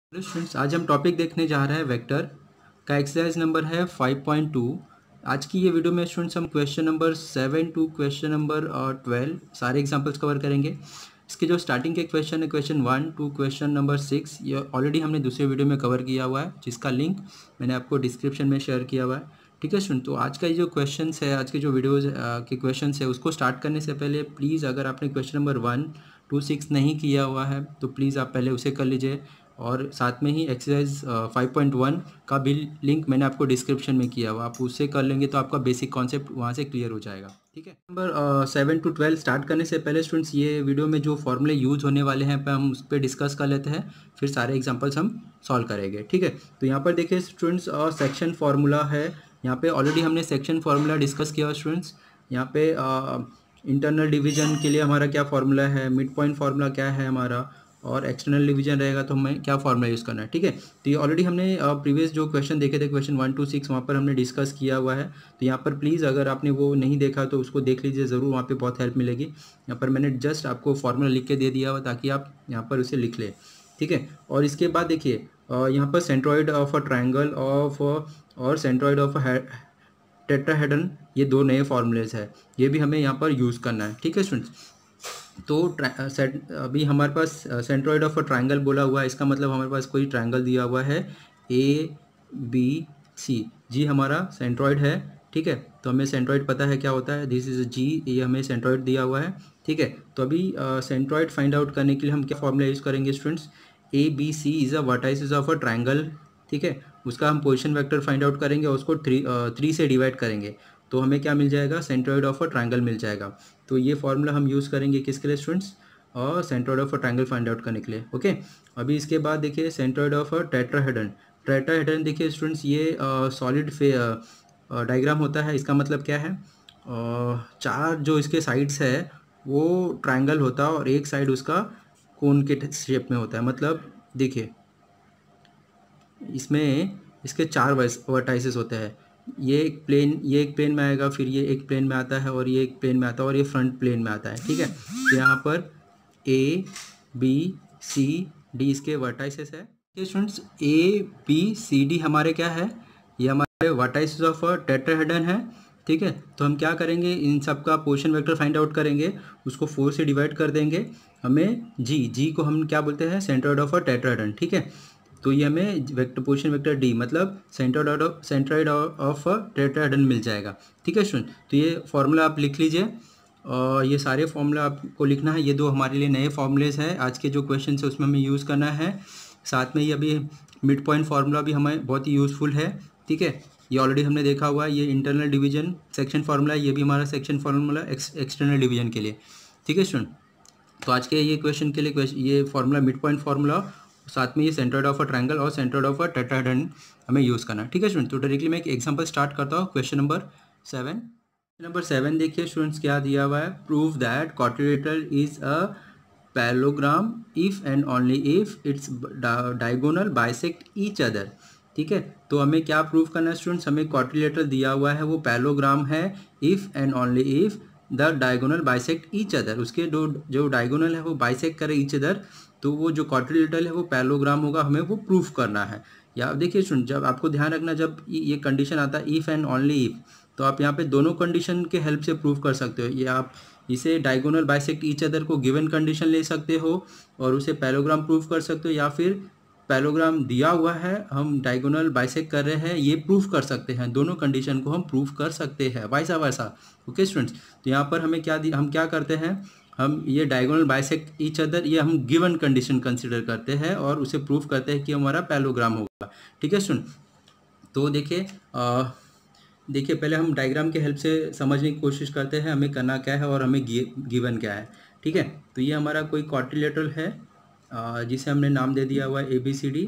Hello students, आज हम topic देखने जा रहे हैं वेक्टर का। एक्सरसाइज नंबर है 5.2। आज की ये वीडियो में स्टूडेंट्स हम question number 7 to question number 12 सारे एग्जांपल्स कवर करेंगे। इसके जो स्टार्टिंग के क्वेश्चन है क्वेश्चन 1 टू क्वेश्चन नंबर 6, ये ऑलरेडी हमने दूसरे वीडियो में कवर किया हुआ है, जिसका लिंक मैंने आपको डिस्क्रिप्शन में शेयर किया हुआ है। ठीक है स्टूडेंट, तो आज का ये जो क्वेश्चन है, आज के जो वीडियोज़ के क्वेश्चन है, उसको स्टार्ट करने से पहले प्लीज़ अगर आपने क्वेश्चन नंबर 1 टू 6 नहीं किया हुआ है तो प्लीज़ आप पहले उसे कर लीजिए। और साथ में ही एक्सरसाइज 5.1 का भी लिंक मैंने आपको डिस्क्रिप्शन में किया हुआ, आप उससे कर लेंगे तो आपका बेसिक कॉन्सेप्ट वहाँ से क्लियर हो जाएगा। ठीक है, नंबर 7 टू 12 स्टार्ट करने से पहले स्टूडेंट्स ये वीडियो में जो फॉर्मूले यूज़ होने वाले हैं पर हम उस पर डिस्कस कर लेते हैं, फिर सारे एग्जांपल्स हम सॉल्व करेंगे। ठीक है, तो यहाँ पर देखिए स्टूडेंट्स, सेक्शन फार्मूला है। यहाँ पे ऑलरेडी हमने सेक्शन फार्मूला डिस्कस किया स्टूडेंट्स। यहाँ पे इंटरनल डिवीजन के लिए हमारा क्या फार्मूला है, मिड पॉइंट फार्मूला क्या है हमारा, और एक्सटर्नल डिवीजन रहेगा तो हमें क्या फार्मूला यूज़ करना है। ठीक है, तो ये ऑलरेडी हमने प्रीवियस जो क्वेश्चन देखे थे क्वेश्चन 1 टू 6, वहाँ पर हमने डिस्कस किया हुआ है। तो यहाँ पर प्लीज़ अगर आपने वो नहीं देखा तो उसको देख लीजिए ज़रूर, वहाँ पे बहुत हेल्प मिलेगी। यहाँ पर मैंने जस्ट आपको फार्मूला लिख के दे दिया हुआ ताकि आप यहाँ पर उसे लिख लें। ठीक है, और इसके बाद देखिए यहाँ पर centroid of a triangle of और सेंट्रॉइड ऑफ टेट्राहेड्रन, ये दो नए फार्मूलेज है, ये भी हमें यहाँ पर यूज़ करना है। ठीक है स्टूडेंट्स, तो अभी हमारे पास सेंट्रॉइड ऑफ अ ट्रायंगल बोला हुआ है, इसका मतलब हमारे पास कोई ट्रायंगल दिया हुआ है ABC, जी हमारा सेंट्रॉइड है। ठीक है, तो हमें सेंट्रॉइड पता है क्या होता है, दिस इज जी, ये हमें सेंट्रॉइड दिया हुआ है। ठीक है, तो अभी सेंट्रॉइड फाइंड आउट करने के लिए हम क्या फॉर्मूला यूज़ करेंगे students, ABC is a vertices of a triangle. ठीक है, उसका हम पोजीशन वेक्टर फाइंड आउट करेंगे और उसको 3 से डिवाइड करेंगे तो हमें क्या मिल जाएगा, सेंट्रॉइड ऑफ अ ट्रायंगल मिल जाएगा। तो ये फॉर्मूला हम यूज़ करेंगे किसके लिए स्टूडेंट्स, और centroid of a triangle find out करने के लिए। ओके, अभी इसके बाद देखिए centroid of a tetrahedron. Tetrahedron देखिए स्टूडेंट्स, ये सॉलिड डायग्राम होता है। इसका मतलब क्या है, चार जो इसके साइड्स है वो ट्रायंगल होता है और एक साइड उसका कोन के शेप में होता है। मतलब देखिए इसमें इसके चार वर्टाइसेस होते हैं, ये एक प्लेन में आएगा, फिर ये एक प्लेन में आता है, और ये एक प्लेन में आता है, और ये फ्रंट प्लेन में आता है। ठीक है, तो यहाँ पर ABCD इसके वर्टाइसेस है। ये स्टूडेंट्स ABCD हमारे क्या है, ये हमारे वर्टाइसेस ऑफ टेट्राहेड्रन है। ठीक है, तो हम क्या करेंगे, इन सब का पोजीशन वेक्टर फाइंड आउट करेंगे, उसको 4 से डिवाइड कर देंगे। हमें जी को हम क्या बोलते हैं, सेंट्रॉइड ऑफ अ टेट्राहेड्रन। ठीक है, तो ये हमें वेक्टर पोजीशन वेक्टर डी मतलब सेंट्रॉइड ऑफ टेट्राहेड्रन मिल जाएगा। ठीक है स्टूडेंट, तो ये फार्मूला आप लिख लीजिए, और ये सारे फार्मूला आपको लिखना है। ये दो हमारे लिए नए फार्मूलेज हैं, आज के जो क्वेश्चन है उसमें हमें यूज़ करना है। साथ में ये अभी मिड पॉइंट फार्मूला भी हमें बहुत ही यूज़फुल है। ठीक है, ये ऑलरेडी हमने देखा हुआ है। ये इंटरनल डिवीजन सेक्शन फार्मूला, ये भी हमारा सेक्शन फार्मूला एक्सटर्नल डिवीजन के लिए। ठीक है स्टूडेंट, तो आज के ये क्वेश्चन के लिए ये फार्मूला मिड पॉइंट फार्मूला, साथ में ये सेंट्रॉइड ऑफ अ ट्रायंगल और सेंट्रॉइड ऑफ अ टेट्राहेड्रन हमें यूज़ करना है। ठीक है स्टूडेंट, तो डायरेक्टली मैं एक एग्जांपल स्टार्ट करता हूँ। क्वेश्चन नंबर 7 देखिए स्टूडेंट्स क्या दिया हुआ है, prove that quadrilateral is a parallelogram if and only if its diagonal bisect each other. ठीक है, तो हमें क्या प्रूव करना है स्टूडेंट्स, हमें क्वाड्रिलेटरल दिया हुआ है वो पैरेललोग्राम है if and only if the diagonal bisect each other, उसके जो डायगोनल है वो बाइसेक्ट करे ईच अदर, तो वो जो क्वाड्रिलेटरल है वो पैरेललोग्राम होगा, हमें वो प्रूफ करना है। या देखिए सुन, जब आपको ध्यान रखना, जब ये कंडीशन आता है इफ़ एंड ओनली इफ, तो आप यहाँ पे दोनों कंडीशन के हेल्प से प्रूफ कर सकते हो। ये आप इसे डायगोनल बाइसेक्ट ईच अदर को गिवन कंडीशन ले सकते हो और उसे पैरेललोग्राम प्रूफ कर सकते हो, या फिर पैरेललोग्राम दिया हुआ है, हम डायगोनल बाइसेक्ट कर रहे हैं, ये प्रूफ कर सकते हैं। दोनों कंडीशन को हम प्रूफ कर सकते हैं, वाइसा वैसा। ओके स्टूडेंट्स, तो यहाँ पर हमें हम क्या करते हैं, हम ये डायगोनल बाइसेक्ट ईच अदर ये हम गिवन कंडीशन कंसिडर करते हैं और उसे प्रूफ करते हैं कि हमारा पैरेललोग्राम होगा। ठीक है स्टूडेंट, तो देखिए पहले हम डायग्राम के हेल्प से समझने की कोशिश करते हैं हमें करना क्या है और हमें गिवन क्या है। ठीक है, तो ये हमारा कोई क्वाड्रिलेटरल है जिसे हमने नाम दे दिया हुआ है ABCD,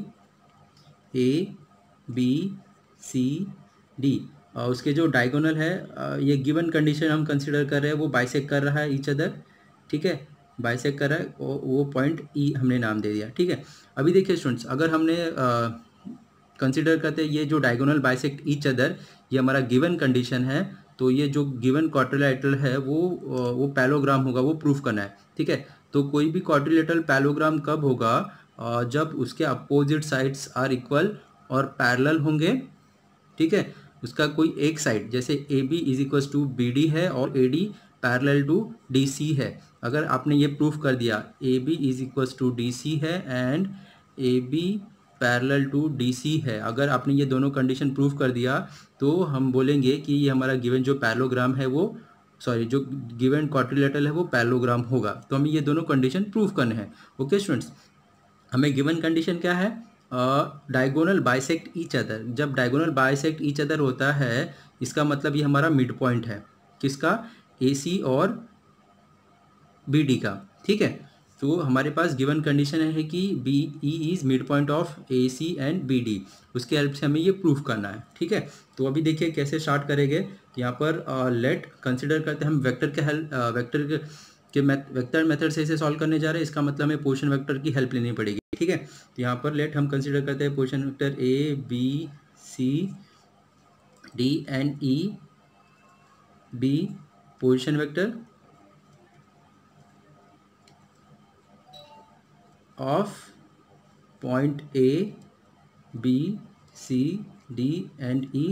ABCD, और उसके जो डायगोनल है ये गिवन कंडीशन हम कंसिडर कर रहे हैं, वो बाइसेक्ट कर रहा है ईच अदर। ठीक है, बाइसेक्ट कर रहा है, वो पॉइंट E हमने नाम दे दिया। ठीक है, अभी देखिए स्टूडेंट्स, अगर हमने कंसिडर करते हैं ये जो डायगोनल बाइसेक्ट ईच अदर, ये हमारा गिवन कंडीशन है, तो ये जो गिवन क्वाड्रिलेटरल है वो पैरेललोग्राम होगा, वो प्रूफ करना है। ठीक है, तो कोई भी क्वाड्रिलेटरल पैरेललोग्राम कब होगा, जब उसके अपोजिट साइड्स आर इक्वल और पैरेलल होंगे, ठीक है। उसका कोई एक साइड, जैसे A B is equal to B D है और A D parallel to D C है। अगर आपने ये प्रूफ कर दिया A B is equal to D C है and A B parallel to D C है, अगर आपने ये दोनों कंडीशन प्रूफ कर दिया तो हम बोलेंगे कि ये हमारा गिवन जो पैरेललोग्राम है वो, सॉरी, जो गिवन क्वाड्रिलेटरल है वो पैरेललोग्राम होगा। तो हमें ये दोनों कंडीशन प्रूफ करने हैं। ओके स्टूडेंट्स, हमें गिवन कंडीशन क्या है, डायगोनल बाइसेक्ट ईच अदर। जब डायगोनल बाइसेक्ट ईच अदर होता है, इसका मतलब ये हमारा मिड पॉइंट है, किसका, ए सी और बी डी का, ठीक है। तो हमारे पास गिवन कंडीशन है कि B E is mid point of A C and B D, उसके हेल्प से हमें ये प्रूफ करना है, ठीक है। तो अभी देखिए कैसे स्टार्ट करेंगे। यहाँ पर लेट कंसिडर करते हैं हम वेक्टर के हेल्प, वेक्टर मेथड से इसे सॉल्व करने जा रहे हैं। इसका मतलब हमें पोजीशन वेक्टर की हेल्प लेनी पड़ेगी, ठीक है। तो यहाँ पर लेट हम कंसिडर करते हैं position vector A B C D and E be position vector of point A, B, C, D and E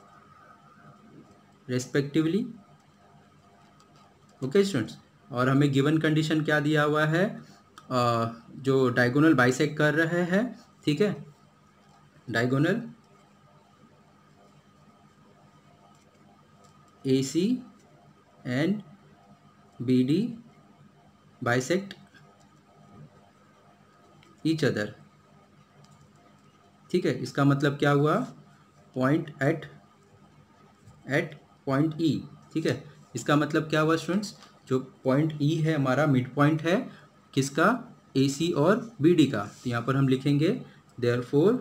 respectively। Okay students, और हमें गिवन कंडीशन क्या दिया हुआ है, जो डायगोनल बाइसेक्ट कर रहे हैं, ठीक है। Diagonal A C and B D bisect each other, ठीक है। इसका मतलब क्या हुआ, पॉइंट एट पॉइंट ई, ठीक है। इसका मतलब क्या हुआ स्टूडेंट्स, जो पॉइंट ई है हमारा मिड पॉइंट है किसका, ए सी और बी डी का। तो यहाँ पर हम लिखेंगे therefore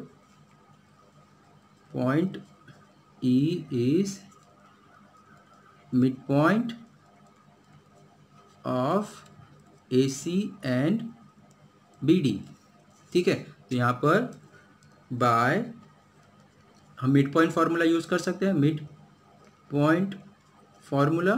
point E is mid point of A C and B D, ठीक है। तो यहाँ पर बाय हम मिड पॉइंट फार्मूला यूज कर सकते हैं, मिड पॉइंट फार्मूला,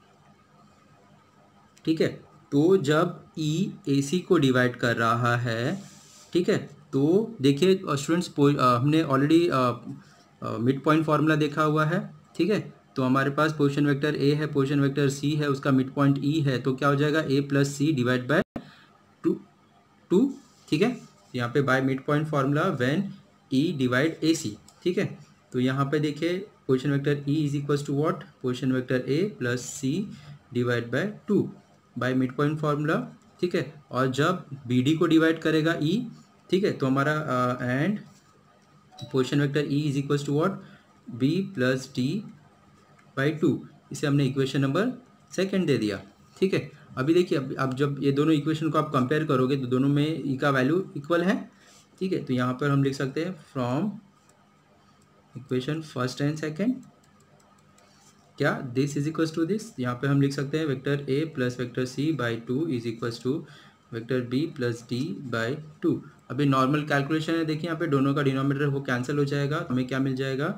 ठीक है। तो जब ई ए सी को डिवाइड कर रहा है, ठीक है, तो देखिए स्टूडेंट्स हमने ऑलरेडी मिड पॉइंट फार्मूला देखा हुआ है, ठीक है। तो हमारे पास पोजीशन वेक्टर ए है, पोजीशन वेक्टर सी है, उसका मिड पॉइंट ई है, तो क्या हो जाएगा, A plus C divide by two, ठीक है। यहाँ पे by mid point formula when E divide A C, ठीक है। तो यहाँ पे देखिए position vector E is equal to what, position vector A plus C divide by 2 by mid point formula, ठीक है। और जब बी डी को डिवाइड करेगा ई, ठीक है, तो हमारा and position vector E is equal to what, B plus D by 2, इसे हमने इक्वेशन नंबर 2 दे दिया, ठीक है। अभी देखिए अब जब ये दोनों इक्वेशन को आप कंपेयर करोगे तो दोनों में ई का वैल्यू इक्वल है, ठीक है। तो यहाँ पर हम लिख सकते हैं from equation first and second, क्या this is equal to this, यहाँ पे हम लिख सकते हैं vector A plus vector C by 2 is equal to vector B plus D by 2। अभी नॉर्मल कैलकुलेशन है, देखिए यहाँ पे दोनों का डिनोमिनेटर वो कैंसिल हो जाएगा, हमें क्या मिल जाएगा,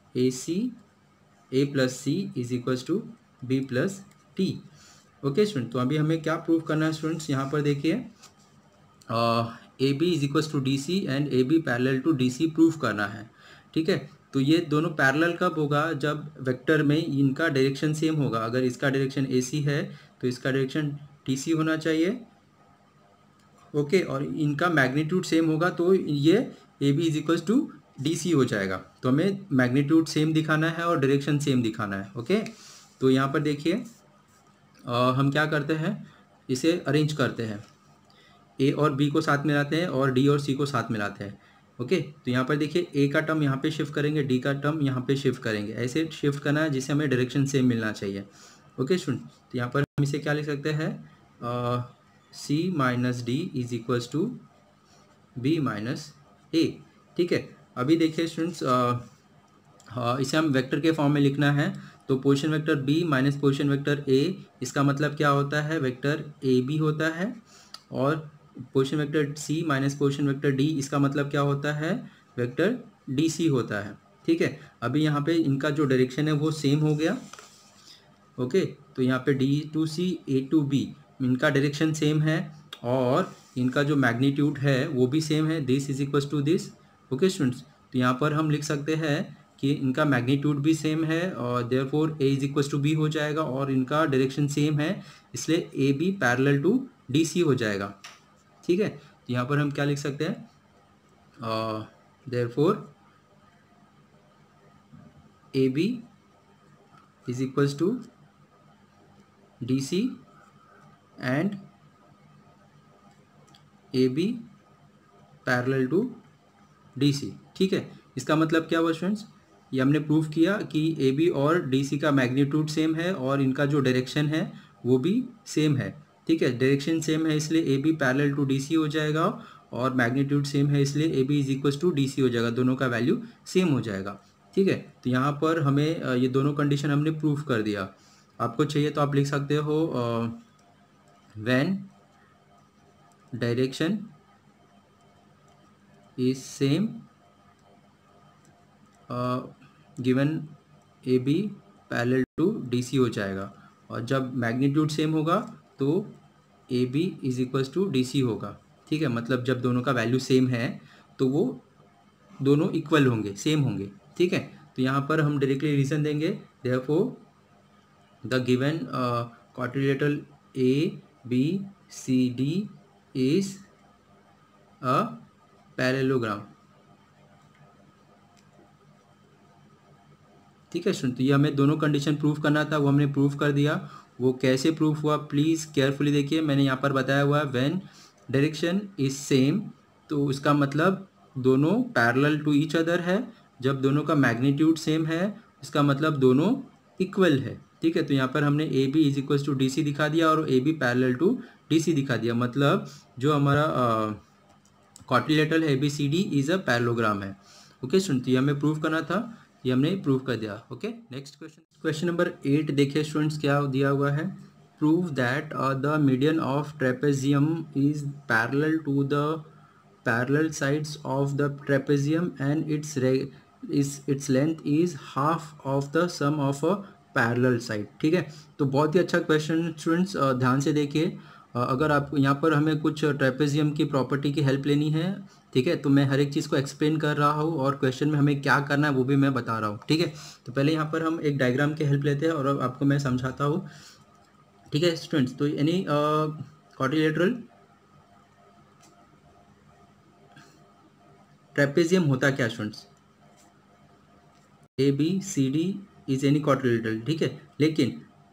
A plus C is equal to B plus T. Okay student, तो अभी हमें क्या प्रूव करना है स्टूडेंट्स, यहाँ पर देखिए A B is equal to D C and A B parallel to D C prove करना है, ठीक है। तो ये दोनों पैरेलल कब होगा, जब वेक्टर में इनका डायरेक्शन सेम होगा। अगर इसका डायरेक्शन ए सी है तो इसका डायरेक्शन टी सी होना चाहिए, ओके। और इनका मैग्नीट्यूड सेम होगा तो ये A B is equal to D C हो जाएगा। तो हमें मैग्नीट्यूड सेम दिखाना है और डायरेक्शन सेम दिखाना है, ओके। तो यहाँ पर देखिए हम क्या करते हैं, इसे अरेंज करते हैं, ए और बी को साथ मिलाते हैं और डी और सी को साथ मिलाते हैं, ओके। तो यहाँ पर देखिए ए का टर्म यहाँ पे शिफ्ट करेंगे, डी का टर्म यहाँ पे शिफ्ट करेंगे, ऐसे शिफ्ट करना है जिससे हमें डायरेक्शन सेम मिलना चाहिए, ओके स्टूडेंट। तो यहाँ पर हम इसे क्या लिख सकते हैं, C minus D is equals to B minus A, ठीक है। अभी देखिए स्टूडेंट्स इसे हम वेक्टर के फॉर्म में लिखना है, तो position vector B minus position vector A, इसका मतलब क्या होता है, वेक्टर ए बी होता है। और position vector C minus position vector D, इसका मतलब क्या होता है, वेक्टर डी सी होता है, ठीक है। अभी यहाँ पे इनका जो डायरेक्शन है वो सेम हो गया, ओके। तो यहाँ पे D to C A to B इनका डायरेक्शन सेम है और इनका जो मैग्नीट्यूड है वो भी सेम है, this is equal to this. Okay students, तो यहाँ पर हम लिख सकते हैं कि इनका मैग्नीट्यूड भी सेम है और therefore A is equal to B हो जाएगा, और इनका डायरेक्शन सेम है, इसलिए A B parallel to D C हो जाएगा। ठीक है, तो यहाँ पर हम क्या लिख सकते हैं, therefore A B is equals to D C and A B parallel to D C. ठीक है, इसका मतलब क्या हुआ स्टूडेंट्स, ये हमने प्रूव किया कि ए बी और डी सी का मैग्नीट्यूड सेम है और इनका जो डायरेक्शन है वो भी सेम है। ठीक है, डायरेक्शन सेम है इसलिए A B parallel to D C हो जाएगा, और मैग्नीट्यूड सेम है इसलिए A B is equal to D C हो जाएगा, दोनों का वैल्यू सेम हो जाएगा। ठीक है, तो यहाँ पर हमें ये दोनों कंडीशन हमने प्रूव कर दिया। आपको चाहिए तो आप लिख सकते हो when direction is same given A B parallel to D C हो जाएगा, और जब मैग्नीट्यूड सेम होगा तो A B is equals to D C होगा। ठीक है, मतलब जब दोनों का वैल्यू सेम है तो वो दोनों इक्वल होंगे, सेम होंगे। ठीक है, तो यहाँ पर हम डायरेक्टली रीजन देंगे, therefore the given quadrilateral A B C D is a parallelogram. ठीक है स्टूडेंट, तो ये हमें दोनों कंडीशन प्रूव करना था, वो हमने प्रूव कर दिया। वो कैसे प्रूफ हुआ प्लीज़ केयरफुली देखिए, मैंने यहाँ पर बताया हुआ है व्हेन डायरेक्शन इज सेम, तो इसका मतलब दोनों पैरेलल टू ईच अदर है। जब दोनों का मैग्नीट्यूड सेम है इसका मतलब दोनों इक्वल है। ठीक है, तो यहाँ पर हमने A B is equal to D C दिखा दिया और A B parallel to D C दिखा दिया, मतलब जो हमारा quadrilateral A B C D is a parallelogram है। ओके स्टूडेंट, तो ये हमें प्रूव करना था, ये हमने प्रूव कर दिया। Okay, next question, question number 8 देखिए स्टूडेंट्स, क्या दिया हुआ है, prove that the median of trapezium is parallel to the parallel sides of the trapezium and its length is half of the sum of a parallel side. ठीक है, तो बहुत ही अच्छा क्वेश्चन स्टूडेंट्स, ध्यान से देखिए। अगर आप यहाँ पर हमें कुछ ट्रेपेजियम की प्रॉपर्टी की हेल्प लेनी है, ठीक है, तो मैं हर एक चीज़ को एक्सप्लेन कर रहा हूँ और क्वेश्चन में हमें क्या करना है वो भी मैं बता रहा हूँ। ठीक है, तो पहले यहाँ पर हम एक डायग्राम की हेल्प लेते हैं और अब आपको मैं समझाता हूँ। ठीक है स्टूडेंट्स, तो यानी क्वाड्रिलेटरल ट्रेपेजियम होता क्या students, A B C D is any quadrilateral. ठीक है, लेकिन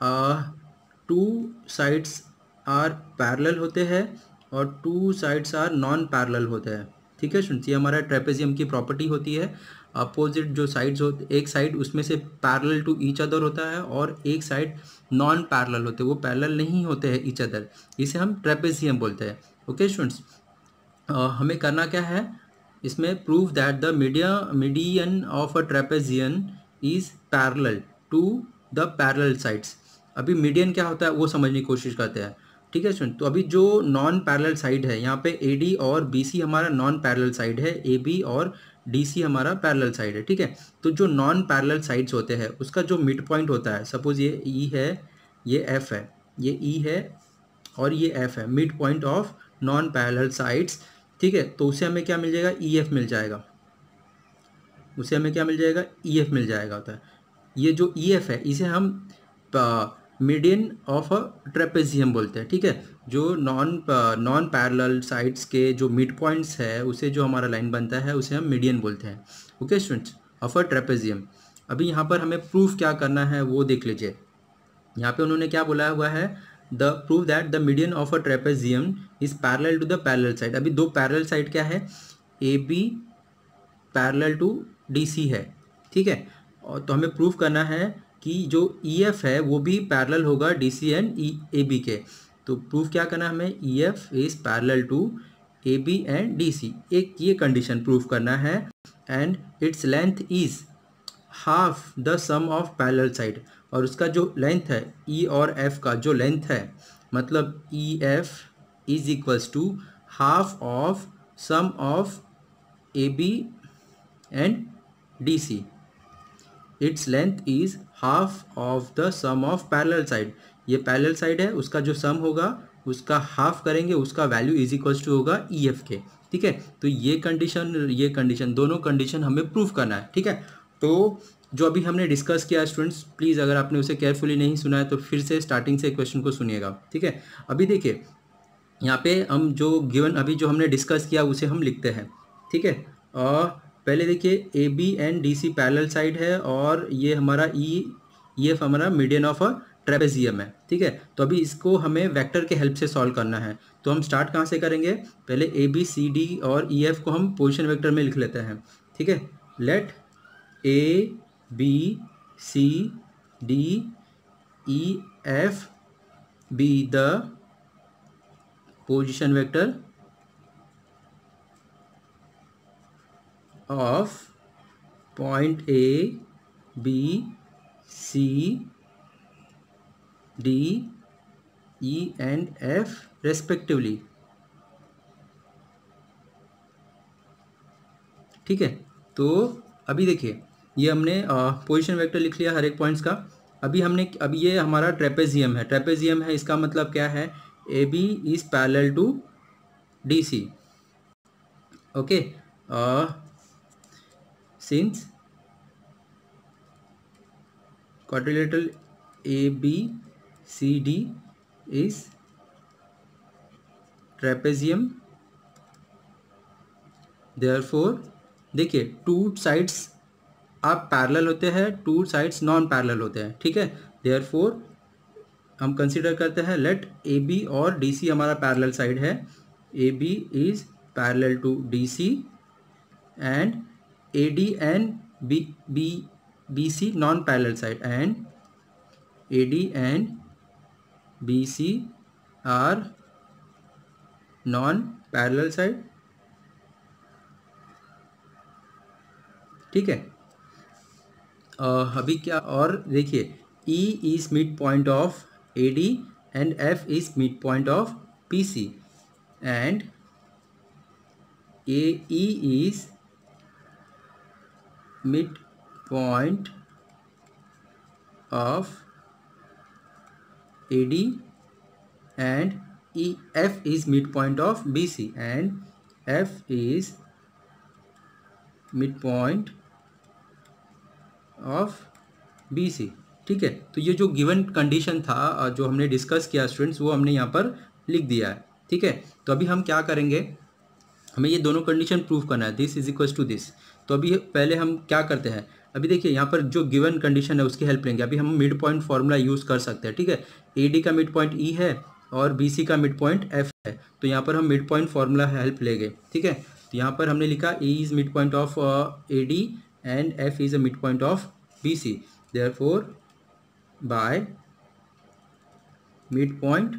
टू साइड्स आर पैरेलल होते हैं और two sides are non parallel होते हैं। ठीक है स्टूडेंट्स, ये हमारा ट्रेपेजियम की प्रॉपर्टी होती है। अपोजिट जो साइड्स होते, एक साइड उसमें से पैरेलल टू ईच अदर होता है और एक साइड नॉन पैरेलल होते हैं, वो पैरेलल नहीं होते हैं ईच अदर, इसे हम ट्रेपेजियम बोलते हैं। ओके स्टूडेंट्स, हमें करना क्या है इसमें, prove that the median of a trapezium is parallel to the parallel sides. अभी मीडियन क्या होता है वो समझने की कोशिश करते हैं। ठीक है स्टूडेंट, तो अभी जो नॉन पैरेलल साइड है यहाँ पे ए डी और बी सी हमारा नॉन पैरेलल साइड है, ए बी और डी सी हमारा पैरेलल साइड है। ठीक है, तो जो नॉन पैरेलल साइड्स होते हैं उसका जो मिड पॉइंट होता है, सपोज ये ई है, ये एफ है, ये ई है और ये एफ है, mid point of non parallel sides. ठीक है, तो उसे हमें क्या मिल जाएगा, ई एफ मिल जाएगा, उसे हमें क्या मिल जाएगा, ई एफ मिल जाएगा होता है। ये जो ई एफ है इसे हम मीडियन ऑफ अ ट्रेपेजियम बोलते हैं। ठीक है, जो नॉन पैरेलल साइड्स के जो मिड पॉइंट्स है उसे जो हमारा लाइन बनता है उसे हम मीडियन बोलते हैं। Okay students, of a trapezium. अभी यहाँ पर हमें प्रूफ क्या करना है वो देख लीजिए। यहाँ पे उन्होंने क्या बोला हुआ है, the prove that the median of a trapezium is parallel to the parallel side. अभी दो पैरेलल साइड क्या है, A B parallel to D C है। ठीक है, और तो हमें प्रूफ करना है कि जो ई एफ है वो भी पैरेलल होगा D C and A B के। तो प्रूफ क्या करना है हमें, E F is parallel to A B and D C, एक ये कंडीशन प्रूफ करना है। And its length is half the sum of parallel side, और उसका जो लेंथ है ई और एफ का जो लेंथ है, मतलब E F is equals to half of sum of A B and D C. Its length is half of the sum of parallel side, ये पैरेलल साइड है उसका जो सम होगा उसका हाफ करेंगे, उसका वैल्यू इज इक्वल्स टू होगा E F के। ठीक है, तो ये कंडीशन दोनों कंडीशन हमें प्रूव करना है। ठीक है, तो जो अभी हमने डिस्कस किया स्टूडेंट्स, प्लीज़ अगर आपने उसे केयरफुली नहीं सुना है तो फिर से स्टार्टिंग से क्वेश्चन को सुनिएगा। ठीक है, अभी देखिए यहाँ पे हम जो गिवन अभी जो हमने डिस्कस किया उसे हम लिखते हैं। ठीक है, और पहले देखिए A B and D C parallel side है और ये हमारा ई एफ हमारा मीडियन ऑफ अ ट्रेपेजियम है। ठीक है, तो अभी इसको हमें वेक्टर के हेल्प से सॉल्व करना है। तो हम स्टार्ट कहाँ से करेंगे, पहले ए बी सी डी और ई एफ को हम पोजीशन वेक्टर में लिख लेते हैं। ठीक है, let A B C D E F be the position vector of point A, B, C, D, E and F respectively। ठीक है, तो अभी देखिए ये हमने पोजीशन वेक्टर लिख लिया हर एक पॉइंट्स का। अभी ये हमारा ट्रेपेजियम है, इसका मतलब क्या है, A B is parallel to D C. Okay, since quadrilateral A B C D is trapezium, therefore देखिए टू साइड्स आप पैरेलल होते हैं, टू साइड्स नॉन पैरेलल होते हैं। ठीक है, देयरफॉर हम कंसीडर करते हैं लेट ए बी और डी सी हमारा पैरेलल साइड है, A B is parallel to D C and A D and B C non parallel side, and A D and B C are non parallel side. ठीक है, अभी क्या, और देखिए E is midpoint of AD and F is midpoint of PC and AE is midpoint of AD and F is midpoint of BC and F is midpoint of BC। ठीक है, तो ये जो गिवन कंडीशन था जो हमने discuss किया students, वो हमने यहाँ पर लिख दिया है। ठीक है, तो अभी हम क्या करेंगे, हमें ये दोनों कंडीशन प्रूव करना है, this is equals to this. तो अभी पहले हम क्या करते हैं, अभी देखिए यहाँ पर जो गिवन कंडीशन है उसकी हेल्प लेंगे। अभी हम मिड पॉइंट फार्मूला यूज़ कर सकते हैं। ठीक है, ए डी का मिड पॉइंट ई है और बी सी का मिड पॉइंट एफ है, तो यहाँ पर हम मिड पॉइंट फार्मूला हेल्प लेंगे। ठीक है, तो यहाँ पर हमने लिखा A is mid point of A D and F is a mid point of B C, therefore by midpoint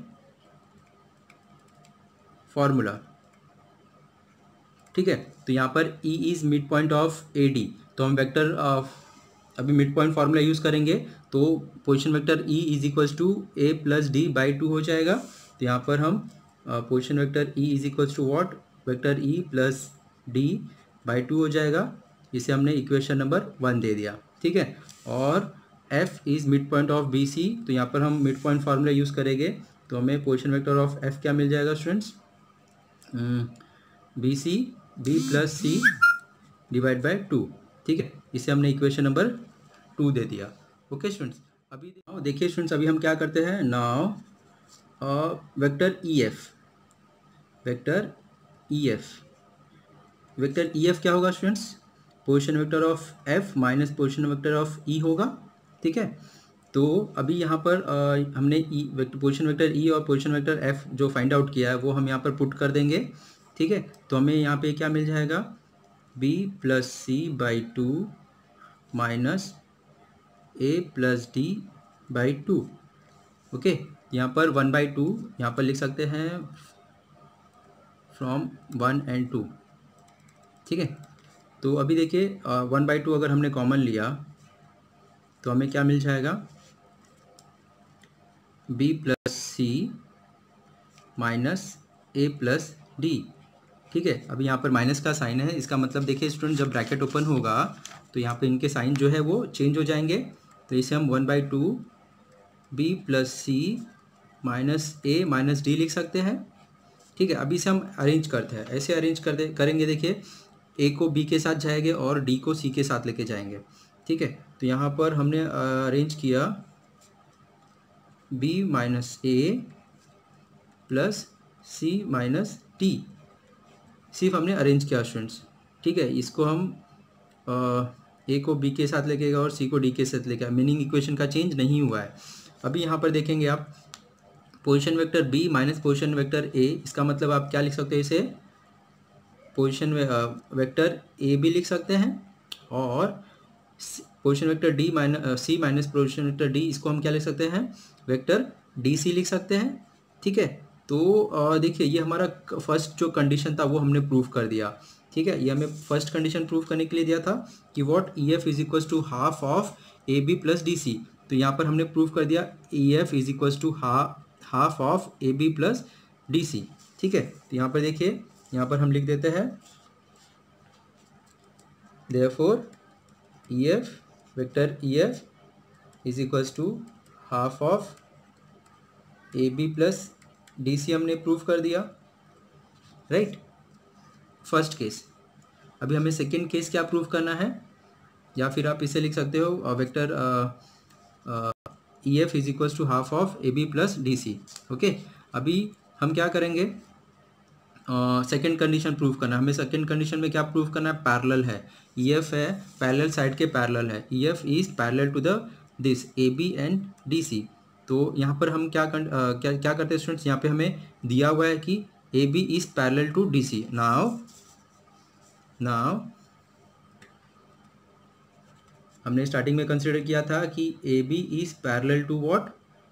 formula। ठीक है, तो यहाँ पर E is midpoint of AD, तो हम वेक्टर अभी मिड पॉइंट फार्मूला यूज़ करेंगे, तो position vector E is equals to A plus D by 2 हो जाएगा। तो यहाँ पर हम position vector E is equals to what, vector E plus D by 2 हो जाएगा। इसे हमने इक्वेशन नंबर 1 दे दिया। ठीक है, और F is mid point of B C, तो यहाँ पर हम मिड पॉइंट फार्मूला यूज़ करेंगे, तो हमें पोजीशन वेक्टर ऑफ F क्या मिल जाएगा students, B C B plus C divide by 2। ठीक है, इसे हमने इक्वेशन नंबर 2 दे दिया। ओके स्टूडेंट्स, अभी देखिए स्टूडेंट्स, अभी हम क्या करते हैं, नाउ वेक्टर ई एफ क्या होगा students, position vector of F minus position vector of E होगा। ठीक है, तो अभी यहाँ पर हमने पोजीशन वेक्टर E और पोजीशन वेक्टर F जो फाइंड आउट किया है वो हम यहाँ पर पुट कर देंगे। ठीक है, तो हमें यहाँ पे क्या मिल जाएगा, B plus C by 2 minus A plus D by 2। Okay, यहाँ पर 1/2 यहाँ पर लिख सकते हैं फ्रॉम 1 and 2। ठीक है, तो अभी देखिए 1/2 अगर हमने कॉमन लिया तो हमें क्या मिल जाएगा, B plus C minus A plus D. ठीक है, अभी यहाँ पर माइनस का साइन है, इसका मतलब देखिए स्टूडेंट जब ब्रैकेट ओपन होगा तो यहाँ पे इनके साइन जो है वो चेंज हो जाएंगे। तो इसे हम 1/2 B plus C minus A minus D लिख सकते हैं। ठीक है, अभी से हम अरेंज करते हैं, ऐसे अरेंज करेंगे। देखिए ए को बी के साथ जाएंगे और डी को सी के साथ लेके जाएंगे। ठीक है, तो यहाँ पर हमने अरेंज किया B minus A plus C minus D, सिर्फ हमने अरेंज किया स्टूडेंट्स। ठीक है, इसको हम ए को बी के साथ लेके गए और सी को डी के साथ लेके, मीनिंग इक्वेशन का चेंज नहीं हुआ है। अभी यहाँ पर देखेंगे आप position vector B minus position vector A, इसका मतलब आप क्या लिख सकते हैं, इसे पोजीशन वेक्टर ए भी लिख सकते हैं, और position vector D minus C minus position vector D, इसको हम क्या लिख सकते हैं, वेक्टर डी सी लिख सकते हैं। ठीक है, तो देखिए ये हमारा फर्स्ट जो कंडीशन था वो हमने प्रूफ कर दिया। ठीक है, ये हमें फर्स्ट कंडीशन प्रूफ करने के लिए दिया था कि what E F is equals to half of A B plus D C. तो यहाँ पर हमने प्रूफ कर दिया E F is equals to half of A B plus D C. ठीक है, तो यहाँ पर देखिए, यहाँ पर हम लिख देते हैं therefore E F vector E F is equals to half of A B plus D C, हमने प्रूफ कर दिया, राइट, फर्स्ट केस। अभी हमें सेकेंड केस क्या प्रूफ करना है, या फिर आप इसे लिख सकते हो vector E F is equals to half of A B plus D C. Okay, अभी हम क्या करेंगे, सेकेंड कंडीशन प्रूफ करना है हमें। सेकेंड कंडीशन में क्या प्रूफ करना है, पैरेलल है, ई एफ है पैरेलल साइड के पैरेलल है, E F is parallel to the this A B and D C. तो यहाँ पर हम क्या करते हैं स्टूडेंट्स, यहाँ पे हमें दिया हुआ है कि A B is parallel to D C. Now हमने स्टार्टिंग में कंसिडर किया था कि A B is parallel to what,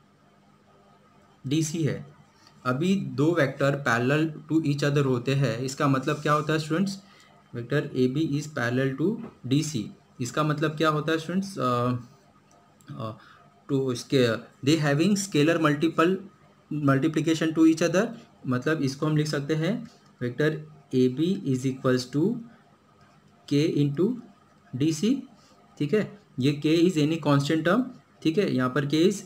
D C है। अभी दो vector parallel to each other होते हैं, इसका मतलब क्या होता है students, vector A B is parallel to D C, इसका मतलब क्या होता है students, to they having scalar multiplication to each other. मतलब इसको हम लिख सकते हैं vector A B is equals to K into D C. ठीक है, ये के इज एनी कांस्टेंट टर्म। ठीक है, यहाँ पर के इज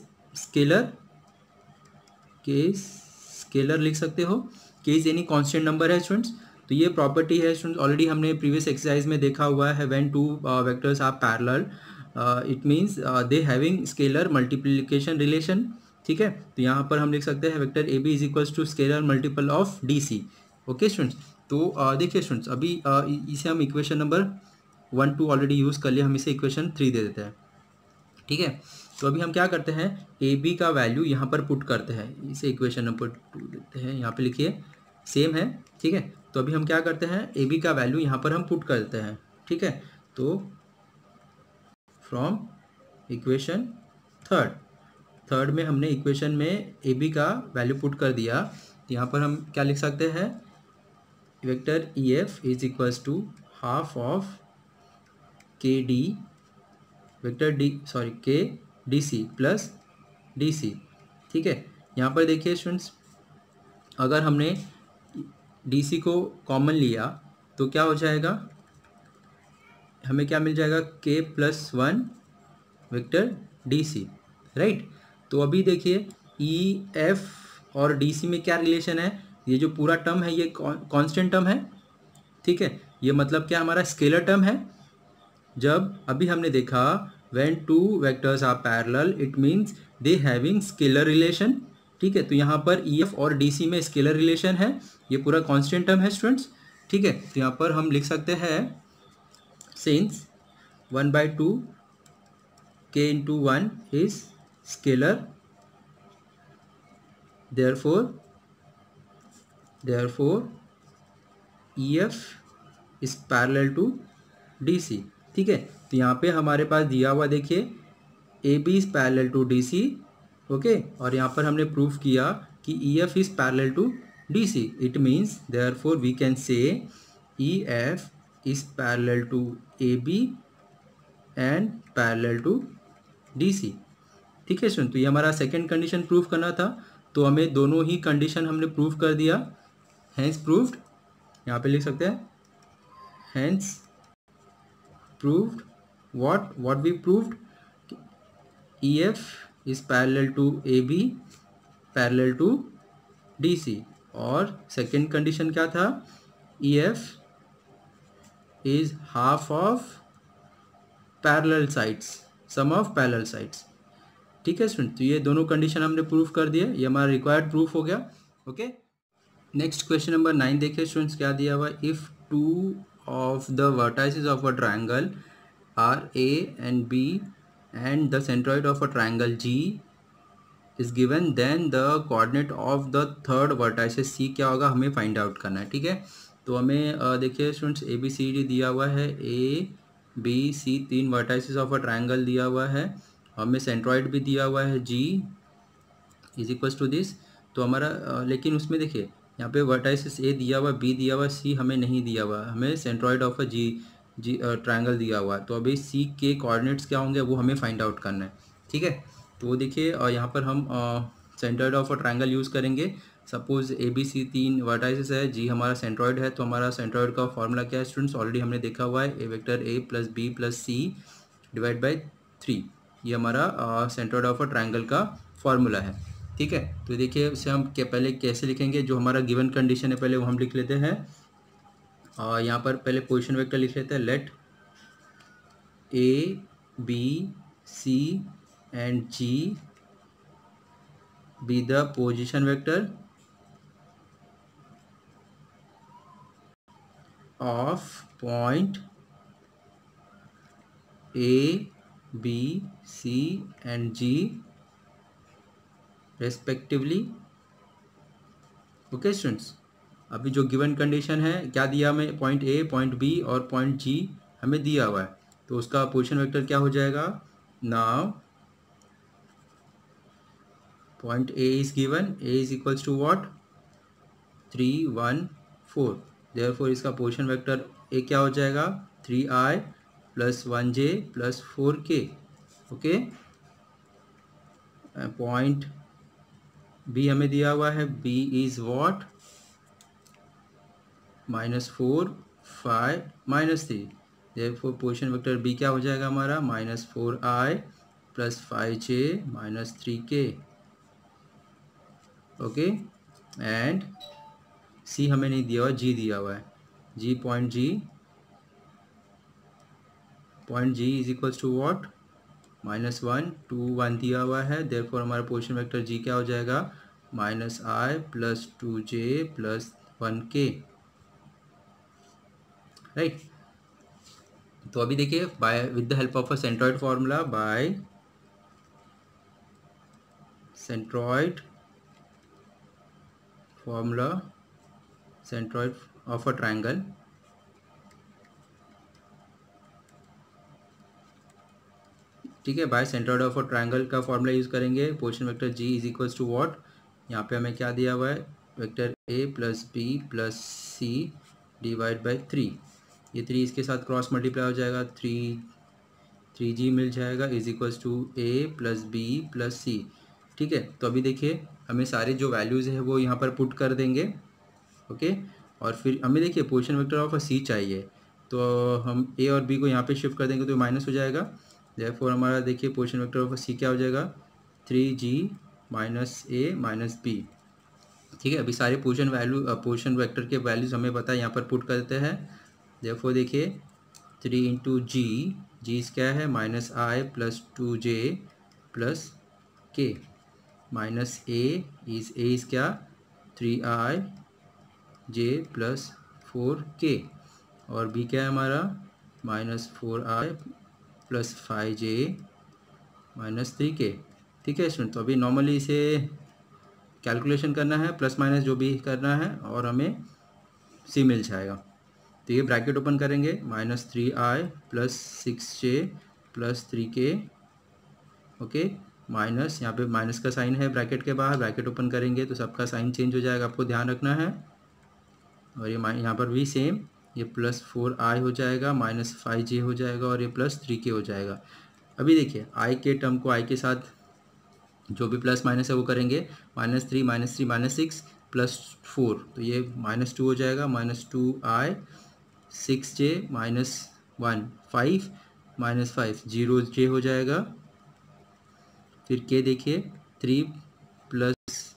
स्केलर लिख सकते हो, K is any constant number है स्टूडेंट्स। तो ये प्रॉपर्टी है स्टूडेंट्स, ऑलरेडी हमने प्रीवियस एक्सरसाइज में देखा हुआ है, when two vectors are parallel it means they having scalar multiplication relation. ठीक है, तो यहाँ पर हम लिख सकते हैं vector A B is equals to scalar multiple of D C. Okay students, तो देखिए स्टूडेंट्स, अभी इसे हम इक्वेशन नंबर 1 2 ऑलरेडी यूज़ कर लिया, हम इसे इक्वेशन 3 दे देते हैं। ठीक है, तो अभी हम क्या करते हैं, ए बी का वैल्यू यहाँ पर पुट करते हैं, इसे इक्वेशन नंबर 2 देते हैं, यहाँ पे लिखिए सेम है। ठीक है, तो अभी हम क्या करते हैं, ए बी का वैल्यू यहाँ पर हम पुट करते हैं। ठीक है, तो फ्रॉम इक्वेशन थर्ड में हमने इक्वेशन में ए बी का वैल्यू पुट कर दिया, तो यहाँ पर हम क्या लिख सकते हैं, vector E F is equals to half of K D vector K D C plus D C. ठीक है, यहाँ पर देखिए स्टूडेंट्स, अगर हमने डी सी को कॉमन लिया तो क्या हो जाएगा, हमें क्या मिल जाएगा, K plus 1 vector D C, right. तो अभी देखिए ई एफ और डी सी में क्या रिलेशन है, ये जो पूरा टर्म है ये कांस्टेंट टर्म है। ठीक है, ये मतलब क्या, हमारा स्केलर टर्म है। जब अभी हमने देखा when two vectors are parallel it means they having scalar relation. ठीक है, तो यहाँ पर ई एफ और डी सी में स्केलर रिलेशन है, ये पूरा कांस्टेंट टर्म है स्टूडेंट्स। ठीक है, तो यहाँ पर हम लिख सकते हैं since 1/2 k into 1 is scalar, therefore EF is parallel to DC। ठीक है, तो यहाँ पे हमारे पास दिया हुआ देखिए AB is parallel to DC। Okay, और यहाँ पर हमने प्रूफ किया कि EF is parallel to DC, it means therefore we can say EF is parallel to AB and parallel to DC। ठीक है स्टूडेंट, तो ये हमारा सेकंड कंडीशन प्रूफ करना था, तो हमें दोनों ही कंडीशन हमने प्रूफ कर दिया, हैंस प्रूव्ड, यहाँ पे लिख सकते हैं hence proved what we proved, EF is parallel to AB parallel to DC। और सेकेंड कंडीशन क्या था, EF is half of parallel sides, sum of parallel sides. ठीक है स्टूडेंट, तो ये दोनों कंडीशन हमने प्रूफ कर दिए, ये हमारा रिक्वायर्ड प्रूफ हो गया। ओके, नेक्स्ट क्वेश्चन नंबर 9 देखिए स्टूडेंट्स क्या दिया हुआ है। If two of the vertices of a triangle are A and B and the centroid of a triangle G is given, then the coordinate of the third vertices C क्या होगा, हमें find out करना है। ठीक है, तो हमें देखिए स्टूडेंट्स ABCD दिया हुआ है, ABC तीन वर्टाइसेस ऑफ अ ट्रायंगल दिया हुआ है, हमें सेंट्रॉइड भी दिया हुआ है G is equals to this. तो हमारा लेकिन उसमें देखिए यहाँ पे वर्टाइसिस A दिया हुआ, B दिया हुआ, C हमें नहीं दिया हुआ, हमें centroid of a G triangle दिया हुआ। तो अभी C के कोऑर्डिनेट्स क्या होंगे वो हमें फाइंड आउट करना है। ठीक है, तो वो देखिए यहाँ पर हम centroid of a triangle use करेंगे। सपोज ABC तीन वर्टाइसिस है, G हमारा सेंट्रॉइड है, तो हमारा सेंट्रॉइड का फॉर्मूला क्या है स्टूडेंट्स, ऑलरेडी हमने देखा हुआ है, A vector A plus B plus C divide by 3। ये हमारा सेंट्रॉइड ऑफ अ ट्रायंगल का फॉर्मूला है। ठीक है, तो देखिए इसे हम पहले कैसे लिखेंगे, जो हमारा गिवन कंडीशन है पहले वो हम लिख लेते हैं। यहाँ पर पहले पोजीशन वेक्टर लिख लेते हैं, let ABC and G be the position vector of point ABC and G respectively. Okay students, अभी जो गिवन कंडीशन है क्या दिया हमें, पॉइंट A, पॉइंट B और पॉइंट G हमें दिया हुआ है, तो उसका पोजीशन वेक्टर क्या हो जाएगा। Now point A is given, A is equals to what, 3 1 4। Therefore इसका पोजीशन वेक्टर A क्या हो जाएगा, 3i plus 1j plus 4k। Okay, point B हमें दिया हुआ है, B is what, -4 5 -3। Therefore position vector B क्या हो जाएगा हमारा, -4i plus 5j minus 3k। Okay, and C हमें नहीं दिया हुआ, G दिया हुआ है, G point G is equals to what, -1 2 1 दिया हुआ है। देयरफॉर हमारा पोजीशन वेक्टर G क्या हो जाएगा, -i plus 2j plus 1k। Right, तो अभी देखिए by with the help of a centroid formula, by centroid formula, centroid of a triangle, ठीक है, by centroid of a triangle का फॉर्मूला यूज़ करेंगे। Position vector G is equals to what, यहाँ पे हमें क्या दिया हुआ है, vector A plus B plus C divide by 3। ये 3 इसके साथ क्रॉस मल्टीप्लाई हो जाएगा, 3G मिल जाएगा is equals to A plus B plus C। ठीक है, तो अभी देखिए हमें सारे जो वैल्यूज़ है वो यहाँ पर पुट कर देंगे। ओके, और फिर हमें देखिए पोजीशन वेक्टर ऑफ C चाहिए, तो हम A और B को यहाँ पे शिफ्ट कर देंगे तो माइनस हो जाएगा। देयरफॉर हमारा देखिए पोजीशन वेक्टर ऑफ C क्या हो जाएगा, 3G minus A minus B। ठीक है, अभी सारे पोजीशन वेक्टर के वैल्यूज़ हमें पता है, यहाँ पर पुट कर देते हैं। देयरफॉर देखिए 3 इंटू जी क्या है, -i plus 2j plus k, minus A is क्या, 3i j प्लस 4k, और B क्या है हमारा, -4i plus 5j minus 3k। ठीक है स्टूडेंट, तो अभी नॉर्मली इसे कैलकुलेशन करना है, प्लस माइनस जो भी करना है, और हमें C मिल जाएगा। तो ये ब्रैकेट ओपन करेंगे, -3i plus 6j plus 3k। Okay, minus यहाँ पे माइनस का साइन है ब्रैकेट के बाहर, ब्रैकेट ओपन करेंगे तो सबका साइन चेंज हो जाएगा, आपको ध्यान रखना है। और ये यहाँ पर भी सेम, ये +4i हो जाएगा, -5j हो जाएगा, और ये +3k हो जाएगा। अभी देखिए i के टर्म को i के साथ जो भी प्लस माइनस है वो करेंगे, -3 -6 +4, तो ये -2 हो जाएगा, -2i 6j -1 5 -5 0j हो जाएगा। फिर k देखिए 3 +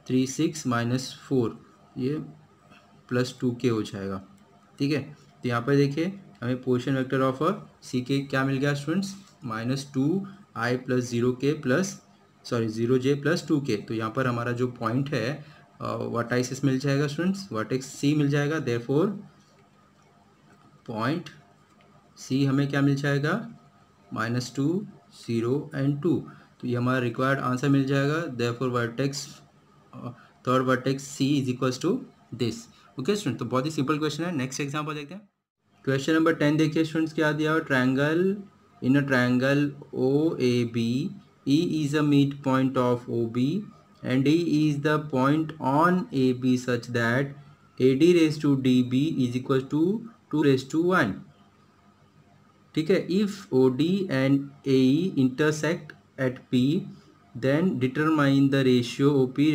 3 6 -4 ये +2k हो जाएगा। ठीक है, तो यहाँ पर देखिए हमें पोजीशन वेक्टर ऑफ सी के क्या मिल गया students, -2i + 0k plus 0j + 2k। तो यहाँ पर हमारा जो पॉइंट है वर्टाइसिस मिल जाएगा स्टूडेंट्स, वर्टेक्स सी मिल जाएगा। देयरफॉर पॉइंट सी हमें क्या मिल जाएगा, -2 0 एंड 2। तो ये हमारा रिक्वायर्ड आंसर मिल जाएगा। Therefore vertex third vertex C is equals to this. Okay student, तो बहुत ही सिंपल क्वेश्चन है। नेक्स्ट एग्जांपल देखते हैं। क्वेश्चन नंबर 10 देखिए स्टूडेंट्स, क्या दिया हुआ, triangle in a triangle O A B, E is a mid point of O B and E is the point on A B such that AD/DB is equal to 2/1। ठीक है, if OD and AE intersect at P then determine the ratio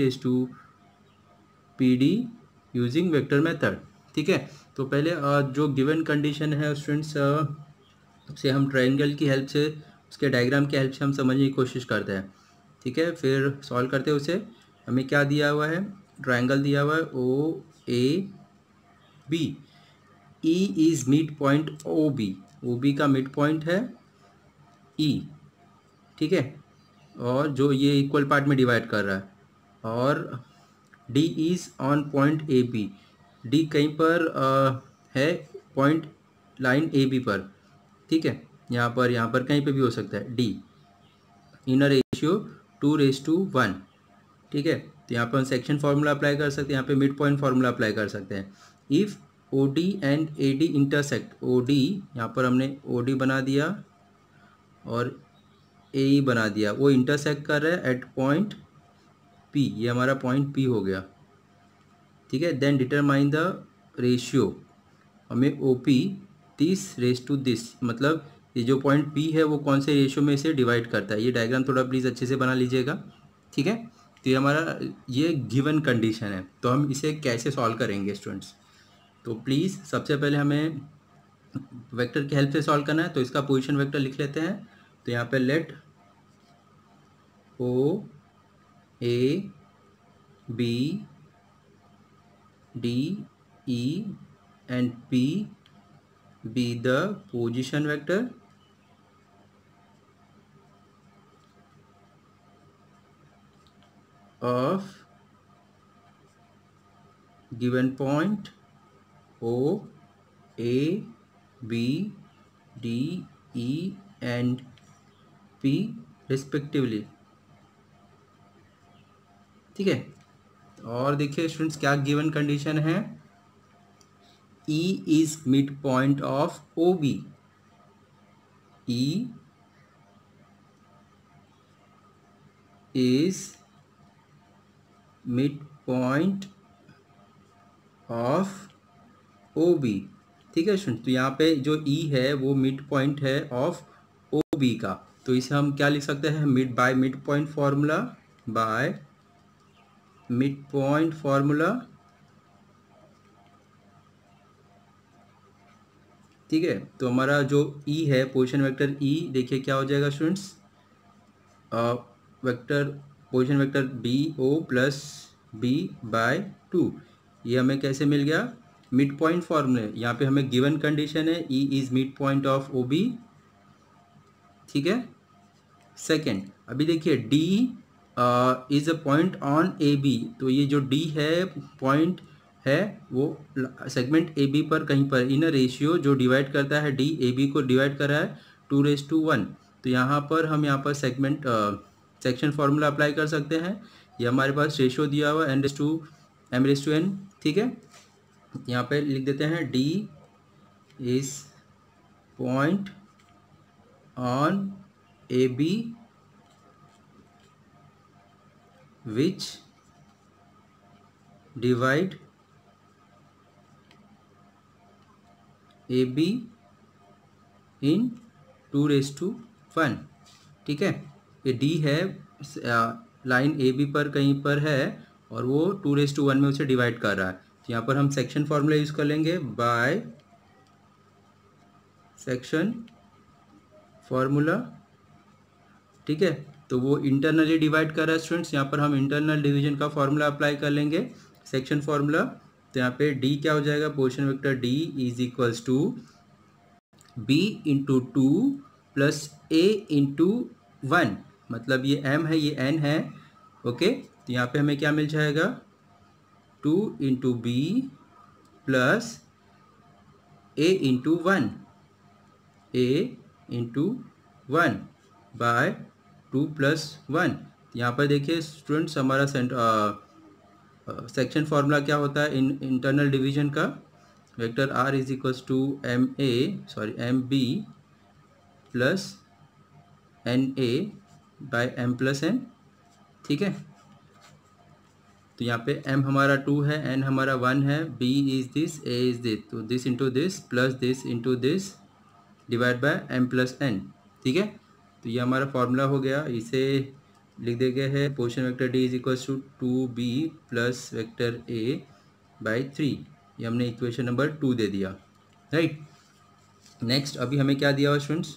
OP/PD using vector method. ठीक है, तो पहले जो given condition है students से हम ट्रायंगल की हेल्प से, उसके डायग्राम की हेल्प से हम समझने की कोशिश करते हैं। ठीक है, फिर सॉल्व करते हैं उसे। हमें क्या दिया हुआ है, ट्रायंगल दिया हुआ है OAB, E is mid point OB का मिड पॉइंट है E। ठीक है, और जो ये इक्वल पार्ट में डिवाइड कर रहा है, और D is on point AB, D कहीं पर है पॉइंट लाइन AB पर। ठीक है, यहाँ पर कहीं पे भी हो सकता है D इन अ रेशियो 2/1। ठीक है, तो यहाँ पर हम सेक्शन फार्मूला अप्लाई कर सकते हैं, यहाँ पे मिड पॉइंट फार्मूला अप्लाई कर सकते हैं। If OD and AD intersect, OD यहाँ पर हमने OD बना दिया और AE बना दिया, वो इंटरसेक्ट कर रहा है एट पॉइंट P, ये हमारा पॉइंट P हो गया। ठीक है, देन डिटरमाइन द रेशियो, हमें OP this, मतलब ये जो पॉइंट P है वो कौन से रेशियो में इसे डिवाइड करता है। ये डायग्राम थोड़ा प्लीज़ अच्छे से बना लीजिएगा। ठीक है, तो ये हमारा ये गिवन कंडीशन है, तो हम इसे कैसे सॉल्व करेंगे स्टूडेंट्स। तो प्लीज़ सबसे पहले हमें वेक्टर की हेल्प से सॉल्व करना है, तो इसका पोजीशन वेक्टर लिख लेते हैं। तो यहाँ पे let OABDE and P be the position vector of given point OABDE and P respectively। ठीक है, और देखिए स्टूडेंट्स क्या गिवन कंडीशन है, E is mid point of OB, E is mid point of OB। ठीक है स्टूडेंट, तो यहाँ पे जो E है वो मिड पॉइंट है ऑफ OB का, तो इसे हम क्या लिख सकते हैं, मिड पॉइंट फार्मूला। ठीक है, तो हमारा जो E है पोजीशन वेक्टर E, देखिए क्या हो जाएगा students, vector position vector BO + B/2। ये हमें कैसे मिल गया, मिड पॉइंट फार्मूले। यहाँ पे हमें गिवन कंडीशन है E is mid point of OB। ठीक है, सेकेंड अभी देखिए D इज अ पॉइंट ऑन AB, तो ये जो D है पॉइंट है वो सेगमेंट AB पर कहीं पर इन रेशियो जो डिवाइड करता है, D AB को डिवाइड कर रहा है 2/1। तो यहाँ पर सेक्शन फार्मूला अप्लाई कर सकते हैं। ये हमारे पास रेशियो दिया हुआ n/m/n। ठीक है, यहाँ पे लिख देते हैं D is point on AB which divide AB in 2/1। ठीक है, ये D है लाइन AB पर कहीं पर है और वो 2/1 में उसे डिवाइड कर रहा है। तो यहाँ पर हम सेक्शन फार्मूला यूज़ कर लेंगे, बाय सेक्शन फार्मूला। ठीक है। तो वो इंटरनली डिवाइड कर रहा है स्टूडेंट्स, यहाँ पर हम इंटरनल डिवीजन का फॉर्मूला अप्लाई कर लेंगे, सेक्शन फॉर्मूला। तो यहाँ पे डी क्या हो जाएगा, position vector D is equals to B into two plus A into one, मतलब ये m है ये n है, ओके। तो यहाँ पे हमें क्या मिल जाएगा, 2 into B plus a into one, a into one by 2 plus 1। यहाँ पर देखिए स्टूडेंट्स हमारा सेक्शन फॉर्मूला क्या होता है इंटरनल डिवीजन का, vector r is equals to M B plus N A by M plus N, ठीक है। तो यहाँ पे m हमारा 2 है, n हमारा 1 है, b is this, a is this, तो this into this plus this into this divide by m plus n, ठीक है। तो ये हमारा फॉर्मूला हो गया, इसे लिख दे गए है position vector D is equals to 2b plus vector a by 3, ये हमने इक्वेशन नंबर 2 दे दिया, राइट। नेक्स्ट अभी हमें क्या दिया हुआ students,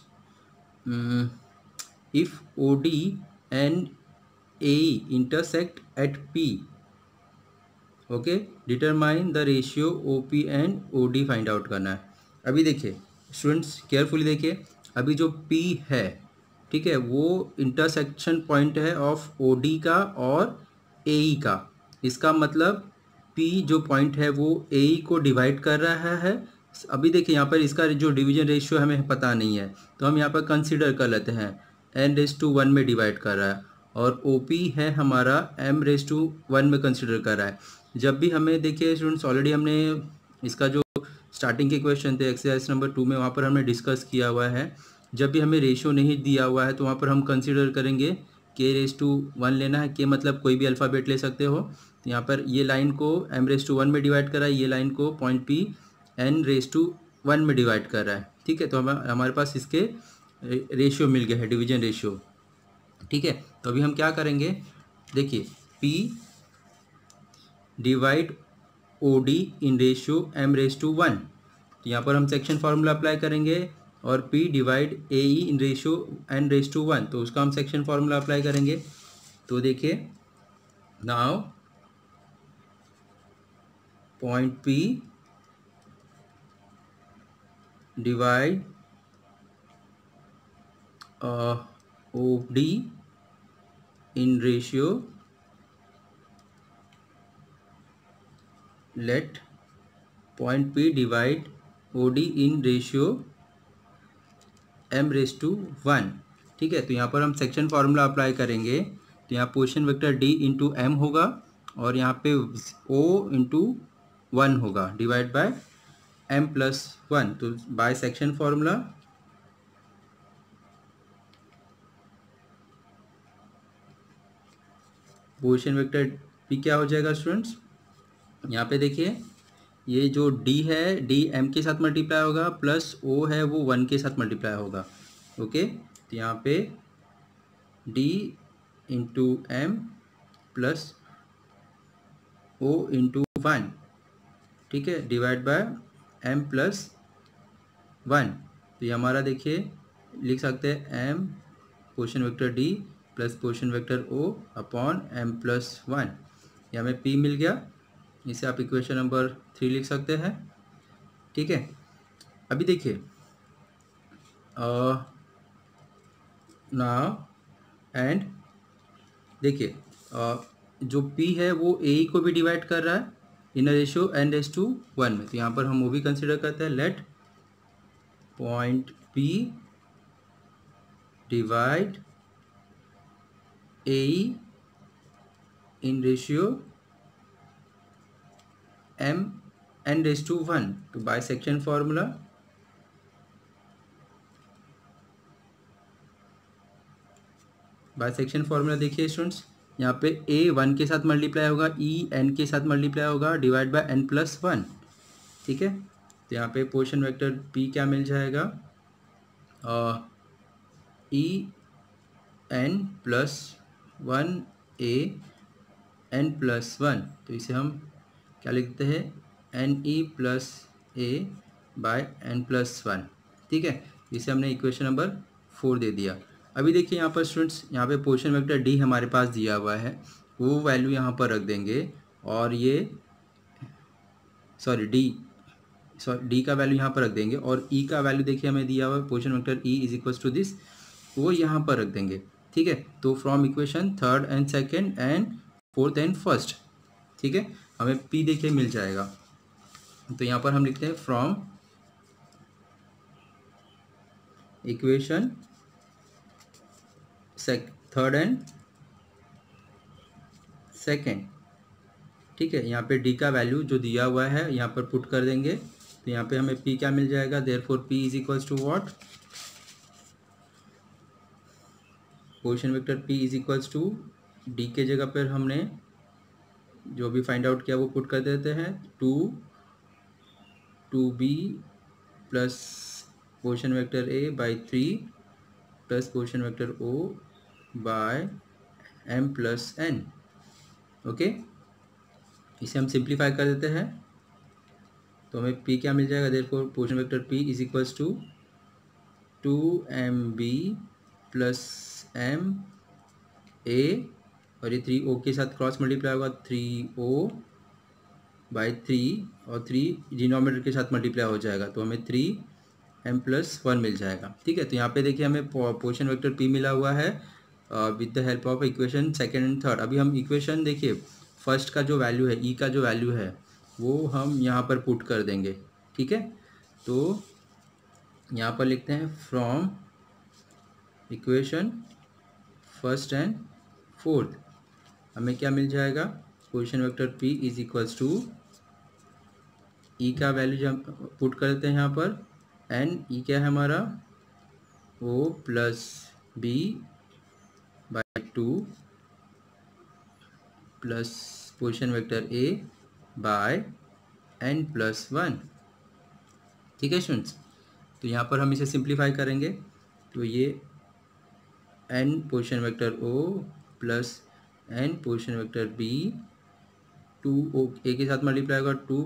if O D and A intersect at p, okay, determine the ratio O P and O D find out करना है। अभी देखिए स्टूडेंट्स केयरफुली देखिए, अभी जो p है, ठीक है, वो इंटरसेक्शन पॉइंट है ऑफ ओ डी का और ए ई का। इसका मतलब p जो पॉइंट है वो ए ई को डिवाइड कर रहा है। अभी देखिए यहाँ पर इसका जो डिवीजन रेशियो हमें पता नहीं है, तो हम यहाँ पर कंसीडर कर लेते हैं n/1 में डिवाइड कर रहा है, और OP है हमारा m/1 में कंसीडर कर रहा है। जब भी हमें देखिए स्टूडेंट्स ऑलरेडी हमने इसका जो स्टार्टिंग के क्वेश्चन थे एक्सरसाइज नंबर 2 में, वहाँ पर हमने डिस्कस किया हुआ है, जब भी हमें रेशियो नहीं दिया हुआ है तो वहाँ पर हम कंसीडर करेंगे k/1 लेना है, k मतलब कोई भी अल्फ़ाबेट ले सकते हो। यहाँ पर ये लाइन को m/1 में डिवाइड कर रहा है, ये लाइन को पॉइंट P n/1 में डिवाइड कर रहा है, ठीक है। तो हमारे पास इसके रेशियो मिल गया है, डिवीजन रेशियो, ठीक है। तो अभी हम क्या करेंगे, देखिए P divide O D in ratio m/1, तो यहाँ पर हम सेक्शन फार्मूला अप्लाई करेंगे, और P divide A E in ratio n/1, तो उसका हम सेक्शन फार्मूला अप्लाई करेंगे। तो देखिए now point P divide O D in ratio, let point P divide O D in ratio m/1, ठीक है। तो यहाँ पर हम सेक्शन फार्मूला अप्लाई करेंगे, तो यहाँ position vector d into M होगा, और यहाँ पे o इंटू 1 होगा डिवाइड बाय m+1, तो by section formula position vector p क्या हो जाएगा स्टूडेंट्स, यहाँ पे देखिए ये जो d है, d m के साथ मल्टीप्लाई होगा, प्लस o है वो 1 के साथ मल्टीप्लाई होगा, ओके। तो यहाँ पे d into M plus o into 1, ठीक है, डिवाइड बाय m+1। तो ये हमारा देखिए लिख सकते हैं m position vector d plus position vector o upon m+1, ये हमें p मिल गया, इसे आप इक्वेशन नंबर 3 लिख सकते हैं, ठीक है। अभी देखिए नाउ एंड देखिए जो p है वो a को भी डिवाइड कर रहा है इन रेशियो n/1 में, तो यहाँ पर हम वो भी कंसिडर करते हैं, let point P divide a in ratio n/1, तो बाय सेक्शन फार्मूला देखिए स्टूडेंट्स, यहाँ पे a 1 के साथ मल्टीप्लाई होगा, e n के साथ मल्टीप्लाई होगा, डिवाइड बाय n+1, ठीक है। तो यहाँ पे पोजीशन वेक्टर p क्या मिल जाएगा, e n+1 a n+1, तो इसे हम क्या लिखते हैं, ne+a बाय n+1, ठीक है। इसे हमने इक्वेशन नंबर 4 दे दिया। अभी देखिए यहाँ पर स्टूडेंट्स, यहाँ पे पोजीशन वेक्टर डी हमारे पास दिया हुआ है, वो वैल्यू यहाँ पर रख देंगे, और ये डी का वैल्यू यहाँ पर रख देंगे, और ई का वैल्यू देखिए हमें दिया हुआ है position vector E is equals to this, वो यहाँ पर रख देंगे। ठीक है, तो from equation third and second and fourth and first, ठीक है, हमें पी देखिए मिल जाएगा। तो यहाँ पर हम लिखते हैं from equation third and second, ठीक है, यहाँ पे डी का वैल्यू जो दिया हुआ है यहाँ पर पुट कर देंगे, तो यहाँ पे हमें पी क्या मिल जाएगा, therefore P is equals to what, position vector P is equals to D के जगह पर हमने जो भी फाइंड आउट किया वो पुट कर देते हैं, 2b plus position vector A by 3 plus position vector O by m plus n। Okay, इसे हम सिंप्लीफाई कर देते हैं, तो हमें p क्या मिल जाएगा, therefore position vector p is equals to 2mb plus m a, और ये 3o के साथ क्रॉस मल्टीप्लाई होगा, 3o बाई 3, और 3 डिनोमिनेटर के साथ मल्टीप्लाई हो जाएगा, तो हमें 3m प्लस 1 मिल जाएगा। ठीक है, तो यहाँ पे देखिए हमें पोजीशन वेक्टर p मिला हुआ है with the help of equation second and third. अभी हम इक्वेशन देखिए फर्स्ट का जो वैल्यू है, ई का जो वैल्यू है वो हम यहाँ पर पुट कर देंगे। ठीक है, तो यहाँ पर लिखते हैं from equation first and fourth, हमें क्या मिल जाएगा, position vector p is equals to E का वैल्यू जो हम पुट करते हैं यहाँ पर, एन ई क्या है हमारा, O plus B by 2 plus position vector A by N plus 1। ठीक है स्टूडेंट्स, तो यहाँ पर हम इसे सिंप्लीफाई करेंगे, तो ये N position vector O plus N position vector B, 2 A के साथ मल्टीप्लाई होगा, 2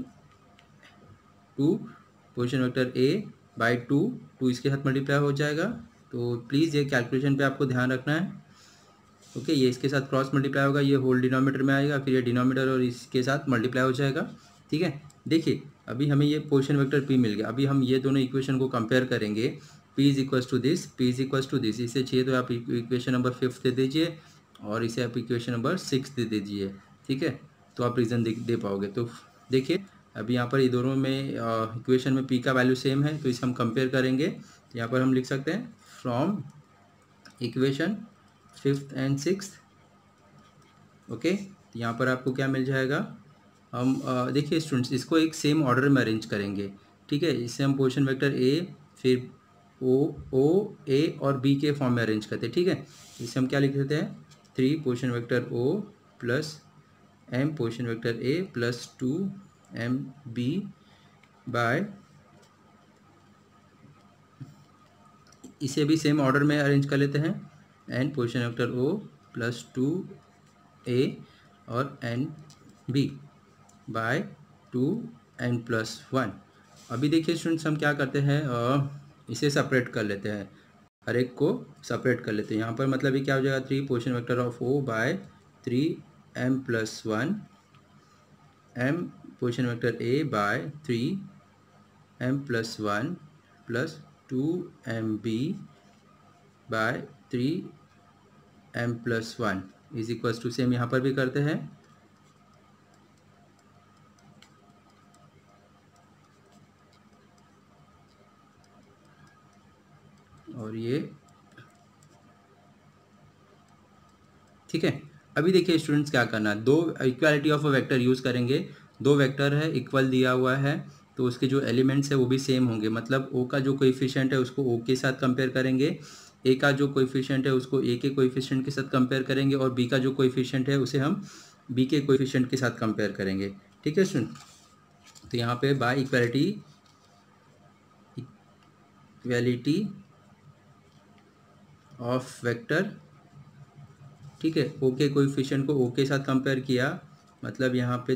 पोजीशन वेक्टर ए बाई 2 इसके साथ मल्टीप्लाई हो जाएगा। तो प्लीज़ ये कैलकुलेशन पे आपको ध्यान रखना है। ओके, ये इसके साथ क्रॉस मल्टीप्लाई होगा, ये होल डिनोमिनेटर में आएगा, फिर ये डिनोमिनेटर और इसके साथ मल्टीप्लाई हो जाएगा। ठीक है, देखिए अभी हमें ये पोजीशन वेक्टर p मिल गया। अभी हम ये दोनों इक्वेशन को कंपेयर करेंगे, p is equals to this, p is equals to this, इसे चाहिए तो आप इक्वेशन नंबर 5 दे दीजिए, और इसे आप इक्वेशन नंबर 6 दे दीजिए। ठीक है, तो आप रीज़न दे पाओगे। तो देखिए अभी यहाँ पर ये दोनों में इक्वेशन में p का वैल्यू सेम है, तो इसे हम कंपेयर करेंगे। यहाँ पर हम लिख सकते हैं from equation 5th and 6th। Okay, तो यहाँ पर आपको क्या मिल जाएगा, हम देखिए स्टूडेंट्स इसको एक सेम ऑर्डर में अरेंज करेंगे। ठीक है, इससे हम पोजीशन वेक्टर ए, फिर ओ ए और बी के फॉर्म में अरेंज करते हैं। ठीक है, इसे हम क्या लिख देते हैं, 3 position vector O plus m position vector A plus 2m b by, इसे भी सेम ऑर्डर में अरेंज कर लेते हैं, n position vector o plus 2a और n b bye 2n plus 1। अभी देखिए स्टूडेंट्स हम क्या करते हैं, इसे सेपरेट कर लेते हैं, हर एक को सेपरेट कर लेते हैं। यहाँ पर मतलब ये क्या हो जाएगा, 3 position vector of o by 3m plus 1, m position vector a by 3m plus 1 plus 2mb by 3m plus 1 is equals to, same यहाँ पर भी करते हैं, और ये ठीक है। अभी देखिए स्टूडेंट्स क्या करना है, दो equality of a vector use करेंगे। दो वेक्टर है, इक्वल दिया हुआ है, तो उसके जो एलिमेंट्स है वो भी सेम होंगे। मतलब ओ का जो कोएफिशिएंट है उसको ओ के साथ कंपेयर करेंगे, ए का जो कोएफिशिएंट है उसको ए के कोएफिशिएंट के साथ कंपेयर करेंगे, और बी का जो कोएफिशिएंट है उसे हम बी के कोएफिशिएंट के साथ कंपेयर करेंगे। ठीक है स्टूडेंट, तो यहाँ पे बाय इक्वालिटी ऑफ वेक्टर, ठीक है, ओ के कोएफिशिएंट को ओ के साथ कंपेयर किया, मतलब यहाँ पे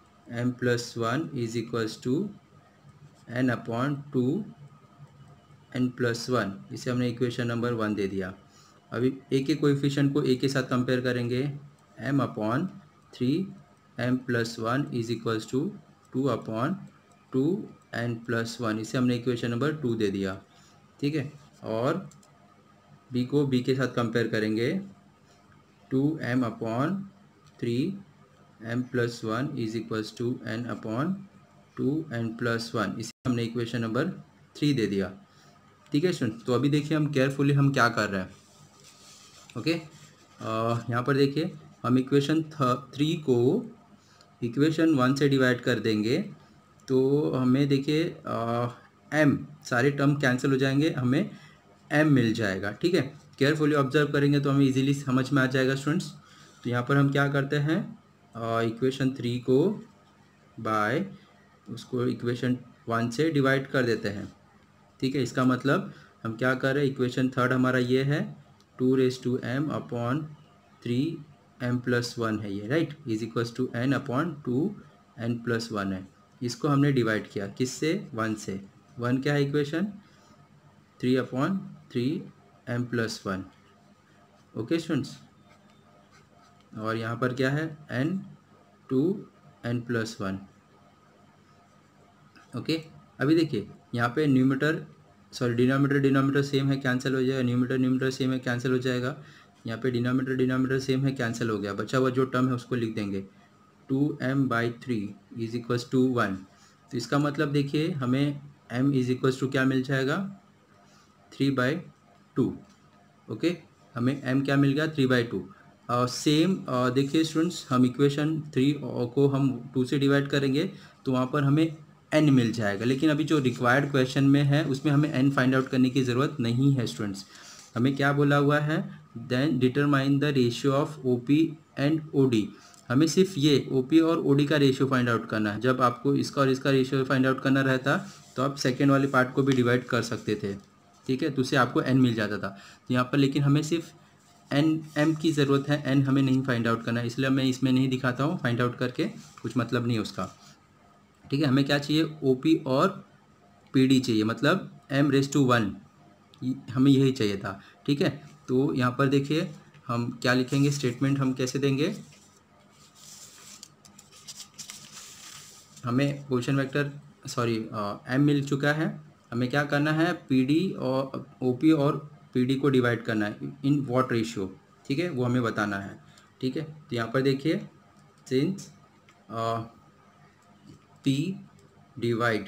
3/3m plus 1 is equals to n upon 2 n+1, इसे हमने इक्वेशन नंबर 1 दे दिया। अभी ए के कोएफिशिएंट को ए के साथ कंपेयर करेंगे, m/3m+1 is equals to 2/2n+1, इसे हमने इक्वेशन नंबर 2 दे दिया। ठीक है, और बी को बी के साथ कंपेयर करेंगे, 2m/3m+1 is equals to n/2n+1, इसे हमने इक्वेशन नंबर 3 दे दिया। ठीक है स्टूडेंट, तो अभी देखिए हम केयरफुली हम क्या कर रहे हैं। ओके, यहाँ पर देखिए हम इक्वेशन 3 को इक्वेशन 1 से डिवाइड कर देंगे, तो हमें देखिए m सारे टर्म कैंसिल हो जाएंगे, हमें m मिल जाएगा। ठीक है, केयरफुली ऑब्जर्व करेंगे तो हमें इजीली समझ में आ जाएगा स्टूडेंट्स। तो यहाँ पर हम क्या करते हैं, इक्वेशन 3 को बाय उसको इक्वेशन 1 से डिवाइड कर देते हैं। ठीक है, इसका मतलब हम क्या कर रहे हैं, इक्वेशन 3 हमारा ये है 2m/3m+1 है ये, right, is equals to n/2n+1 है। इसको हमने डिवाइड किया किससे, 1 से। 1 क्या है इक्वेशन, 3/3m+1। ओके स्टूडेंट्स, और यहाँ पर क्या है, n/2n+1। ओके, अभी देखिए यहाँ पे डिनोमिनेटर सेम है, कैंसिल हो जाएगा, न्यूमरेटर सेम है, कैंसिल हो जाएगा। यहाँ पे डिनोमिनेटर सेम है, कैंसिल हो गया, बचा हुआ जो टर्म है उसको लिख देंगे, 2m/3 इज इक्वल्स टू 1। तो इसका मतलब देखिए हमें m इज इक्वल्स टू क्या मिल जाएगा, 3/2। ओके, हमें m क्या मिल गया, 3/2। सेम देखिए स्टूडेंट्स, हम इक्वेशन 3 को हम 2 से डिवाइड करेंगे तो वहाँ पर हमें n मिल जाएगा, लेकिन अभी जो रिक्वायर्ड क्वेश्चन में है उसमें हमें n फाइंड आउट करने की ज़रूरत नहीं है स्टूडेंट्स। हमें क्या बोला हुआ है, then determine the ratio of OP and OD। हमें सिर्फ ये OP और OD का रेशियो फाइंड आउट करना है। जब आपको इसका और इसका रेशियो फाइंड आउट करना रहता तो आप सेकेंड वाले पार्ट को भी डिवाइड कर सकते थे। ठीक है, तो उससे आपको n मिल जाता था। तो यहाँ पर लेकिन हमें सिर्फ m की ज़रूरत है, n हमें नहीं फाइंड आउट करना है, इसलिए मैं इसमें नहीं दिखाता हूँ, फाइंड आउट करके कुछ मतलब नहीं है उसका। ठीक है, हमें क्या चाहिए, OP और PD चाहिए, मतलब m/1, हमें यही चाहिए था। ठीक है, तो यहाँ पर देखिए हम क्या लिखेंगे, स्टेटमेंट हम कैसे देंगे, हमें पोजीशन वेक्टर m मिल चुका है, हमें क्या करना है, PD और OP और PD को डिवाइड करना है, इन व्हाट रेशियो। ठीक है, वो हमें बताना है। ठीक है, तो यहाँ पर देखिए since P divide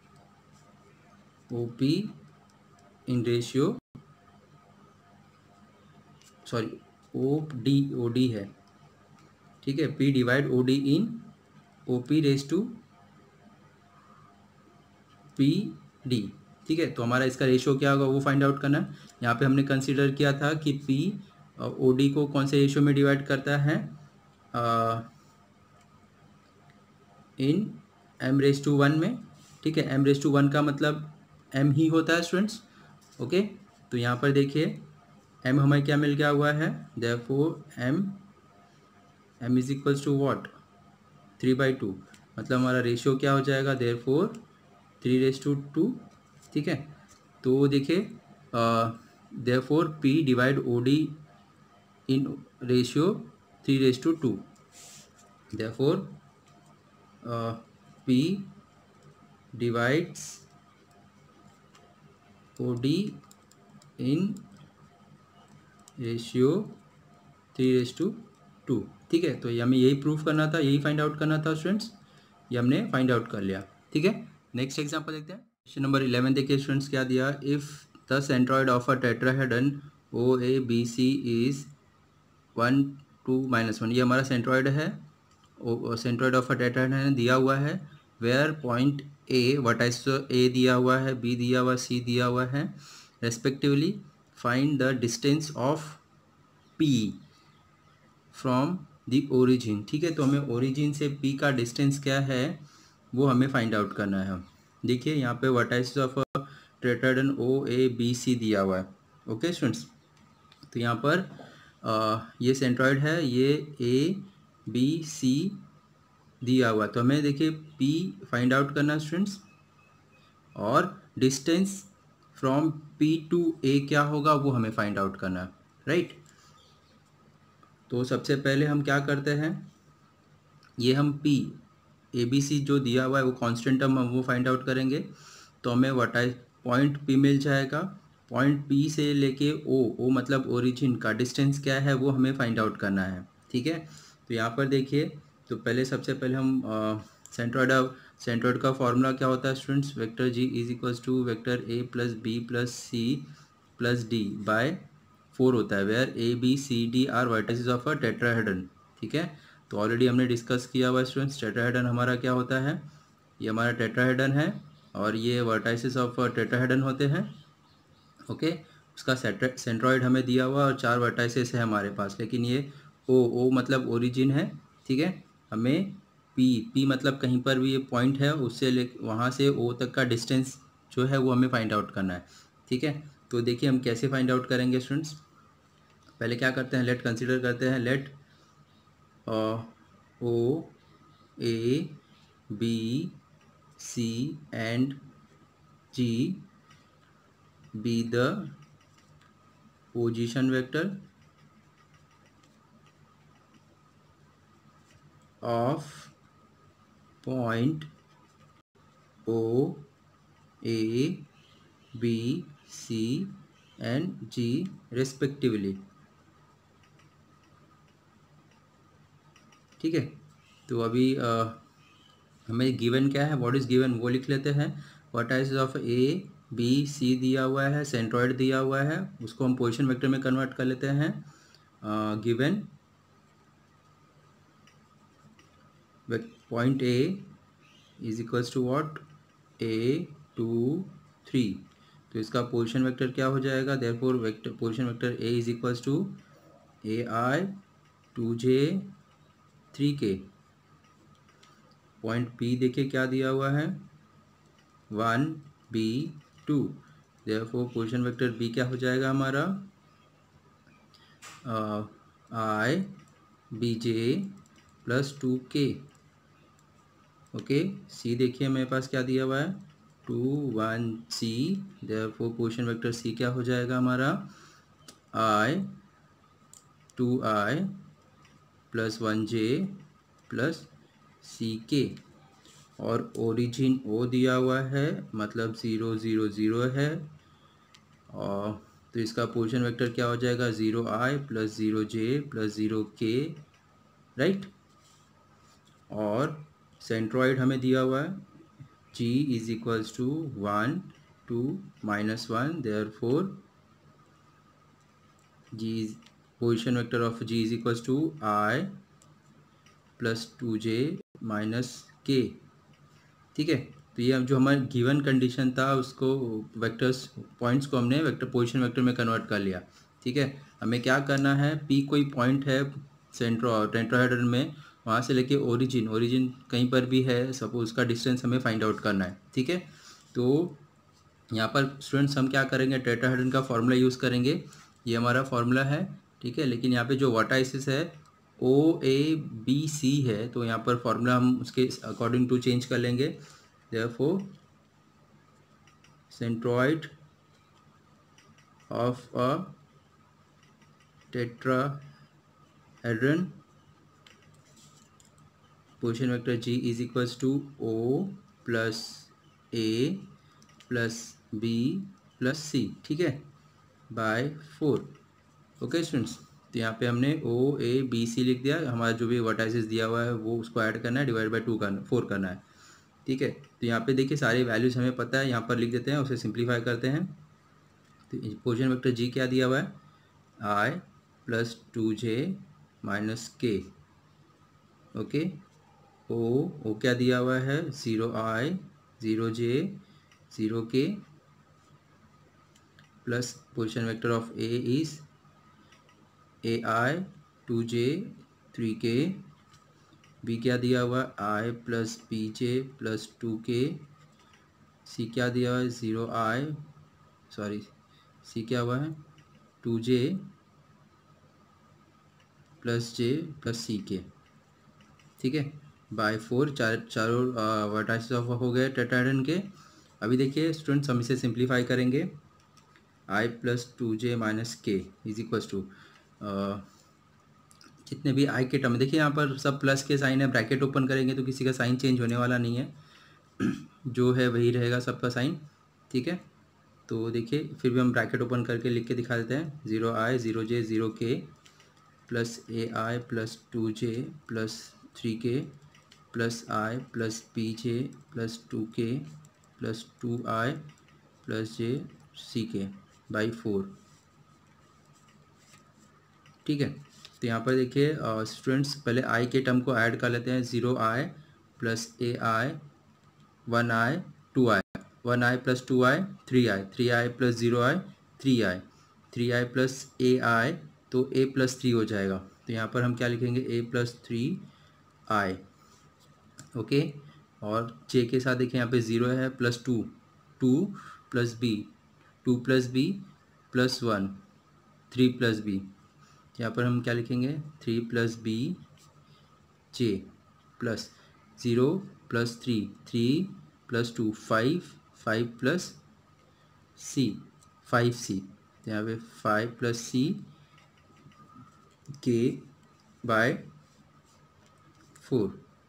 OP in ratio, OD है। ठीक है, P divide OD in OP रेस टू PD। ठीक है, तो हमारा इसका रेशियो क्या होगा वो फाइंड आउट करना है। यहाँ पे हमने कंसीडर किया था कि P OD को कौन से रेशियो में डिवाइड करता है, इन m/1 में। ठीक है, m/1 का मतलब m ही होता है स्टूडेंट्स। ओके, तो यहाँ पर देखिए m हमें क्या मिल गया हुआ है, therefore m is equals to what, 3/2, मतलब हमारा रेशियो क्या हो जाएगा, देयरफॉर 3/2। ठीक है, तो देखिए therefore P divide OD in ratio 3/2, therefore P divides OD in ratio 3/2। ठीक है, तो ये हमें यही प्रूफ करना था, यही फाइंड आउट करना था स्टूडेंट्स, ये हमने फाइंड आउट कर लिया। ठीक है, नेक्स्ट एग्जांपल देखते हैं। क्वेश्चन नंबर 11 देखिए स्टूडेंट्स, क्या दिया, if the centroid of a tetrahedron OABC is 1 2 -1, ये हमारा सेंट्रॉइड है, सेंट्रॉइड ऑफ अ टेट्राहेड्रन दिया हुआ है, where point A vertices A दिया हुआ है, B दिया हुआ है, C दिया हुआ है, respectively find the distance of P from the origin. ठीक है, तो हमें ओरिजिन से P का डिस्टेंस क्या है वो हमें फाइंड आउट करना है। देखिए यहाँ पे वर्टाइस ऑफ टेट्राहेड्रन OABC दिया हुआ है। ओके स्टूडेंट्स, तो यहाँ पर ये सेंट्रॉइड है, ये ABC दिया हुआ है, तो हमें देखिए P फाइंड आउट करना है स्टूडेंट्स, और distance from P to A क्या होगा वो हमें फाइंड आउट करना है, राइट। तो सबसे पहले हम क्या करते हैं, ये हम पी ए बी सी जो दिया हुआ है वो कांस्टेंट हम वो फाइंड आउट करेंगे। तो हमें वर्टाइस पॉइंट पी मिल जाएगा। पॉइंट पी से लेके ओ मतलब ओरिजिन का डिस्टेंस क्या है वो हमें फाइंड आउट करना है, ठीक है। तो यहाँ पर देखिए, तो पहले सबसे पहले हम सेंट्रॉइड का फॉर्मूला क्या होता है students, vector G is equals to vector A plus B plus C plus D by 4 होता है, where A B C D are vertices of a tetrahedron, ठीक है। तो ऑलरेडी हमने डिस्कस किया हुआ स्टूडेंट्स, टेट्राहेड्रन हमारा क्या होता है, ये हमारा टेट्राहेड्रन है और ये वर्टाइसेस ऑफ टेट्राहेड्रन होते हैं, ओके। उसका सेंट्रॉइड हमें दिया हुआ और 4 वर्टाइसेस है हमारे पास, लेकिन ये ओ मतलब ओरिजिन है, ठीक है। हमें पी मतलब कहीं पर भी ये पॉइंट है उससे ले वहाँ से ओ तक का डिस्टेंस जो है वो हमें फाइंड आउट करना है, ठीक है। तो देखिए हम कैसे फाइंड आउट करेंगे स्टूडेंट्स, पहले क्या करते हैं, लेट कंसीडर करते हैं, let O A B C and G be the position vector of point O A B C and G respectively, ठीक है। तो अभी हमें गिवन क्या है, व्हाट इज़ गिवन वो लिख लेते हैं। Vertices of A B C दिया हुआ है, सेंट्रॉइड दिया हुआ है, उसको हम पोजीशन वेक्टर में कन्वर्ट कर लेते हैं। Given point A is equals to what, A 2 3, तो इसका पोजीशन वेक्टर क्या हो जाएगा, therefore vector position vector A is equals to A I 2j 3k। Point P देखिए क्या दिया हुआ है, 1 b 2, therefore position vector B क्या हो जाएगा हमारा, I B J plus 2k, okay. C देखिए मेरे पास क्या दिया हुआ है, 2 1 c, therefore position vector C क्या हो जाएगा हमारा, I 2i plus 1j plus ck, और ओरिजिन ओ दिया हुआ है मतलब 0 0 0 है, और तो इसका पोजीशन वेक्टर क्या हो जाएगा, 0i plus 0j plus 0k, right. और सेंट्रॉइड हमें दिया हुआ है g is equals to 1 2 -1, therefore g is position vector of g is equals to i plus 2j minus k, ठीक है। तो ये जो हमारा गिवन कंडीशन था उसको वेक्टर्स पॉइंट्स को हमने वेक्टर पोजीशन वेक्टर में कन्वर्ट कर लिया, ठीक है। हमें क्या करना है, पी कोई पॉइंट है टेट्राहेड्रन में, वहाँ से लेके ओरिजिन कहीं पर भी है सपोज, उसका डिस्टेंस हमें फाइंड आउट करना है, ठीक है। तो यहाँ पर स्टूडेंट्स हम क्या करेंगे, टेट्राहेड्रन का फॉर्मूला यूज़ करेंगे, ये हमारा फॉर्मूला है, ठीक है। लेकिन यहाँ पे जो वर्टाइसिस है ओ ए बी सी है, तो यहाँ पर फॉर्मूला हम उसके अकॉर्डिंग टू चेंज कर लेंगे। Therefore centroid of a tetrahedron position vector G is equals to O plus A plus B plus C, ठीक है, बाय 4, ओके स्टूडेंट्स। तो यहाँ पे हमने ओ ए बी सी लिख दिया, हमारा जो भी वर्टाइसेस दिया हुआ है वो उसको ऐड करना है, डिवाइड बाय 4 करना है, ठीक है। तो यहाँ पे देखिए सारे वैल्यूज़ हमें पता है, यहाँ पर लिख देते हैं, उसे सिंप्लीफाई करते हैं। तो पोजीशन वेक्टर जी क्या दिया हुआ है, I plus 2j minus k, okay. O क्या दिया हुआ है, 0i 0j 0k plus position vector of A is ai 2j 3k, B क्या दिया हुआ है, I plus B J plus 2k, C क्या दिया हुआ है, 0i सॉरी सी क्या हुआ है 2j प्लस j प्लस सी के, ठीक है, बाय 4। चारों वर्टाइसेस ऑफ हो गए टेट्राहेड्रन के। अभी देखिए स्टूडेंट्स हम इसे सिंप्लीफाई करेंगे, I plus 2j minus K is equals to जितने भी आई के टर्म, देखिए यहाँ पर सब प्लस के साइन है, ब्रैकेट ओपन करेंगे तो किसी का साइन चेंज होने वाला नहीं है, जो है वही रहेगा सबका साइन, ठीक है। तो देखिए फिर भी हम ब्रैकेट ओपन करके लिख के दिखा देते हैं, 0i 0j 0k plus ai plus 2j plus 3k plus i plus bj plus 2k plus 2i plus j ck by 4, ठीक है। तो यहाँ पर देखिए स्टूडेंट्स पहले i के टर्म को ऐड कर लेते हैं, 0i plus ai 1i 2i 1i plus 2i 3i 3i plus 0i 3i 3i plus ai तो a प्लस 3 हो जाएगा। तो यहाँ पर हम क्या लिखेंगे, a प्लस 3i, ओके। और j के साथ देखिए यहाँ पे 0 है plus 2 2 plus b 2 plus b plus 1 3 plus b, यहाँ पर हम क्या लिखेंगे 3 plus B J plus 0 plus 3 3 plus 2 5 5 plus C 5c, यहाँ पे 5 प्लस सी के बाय 4,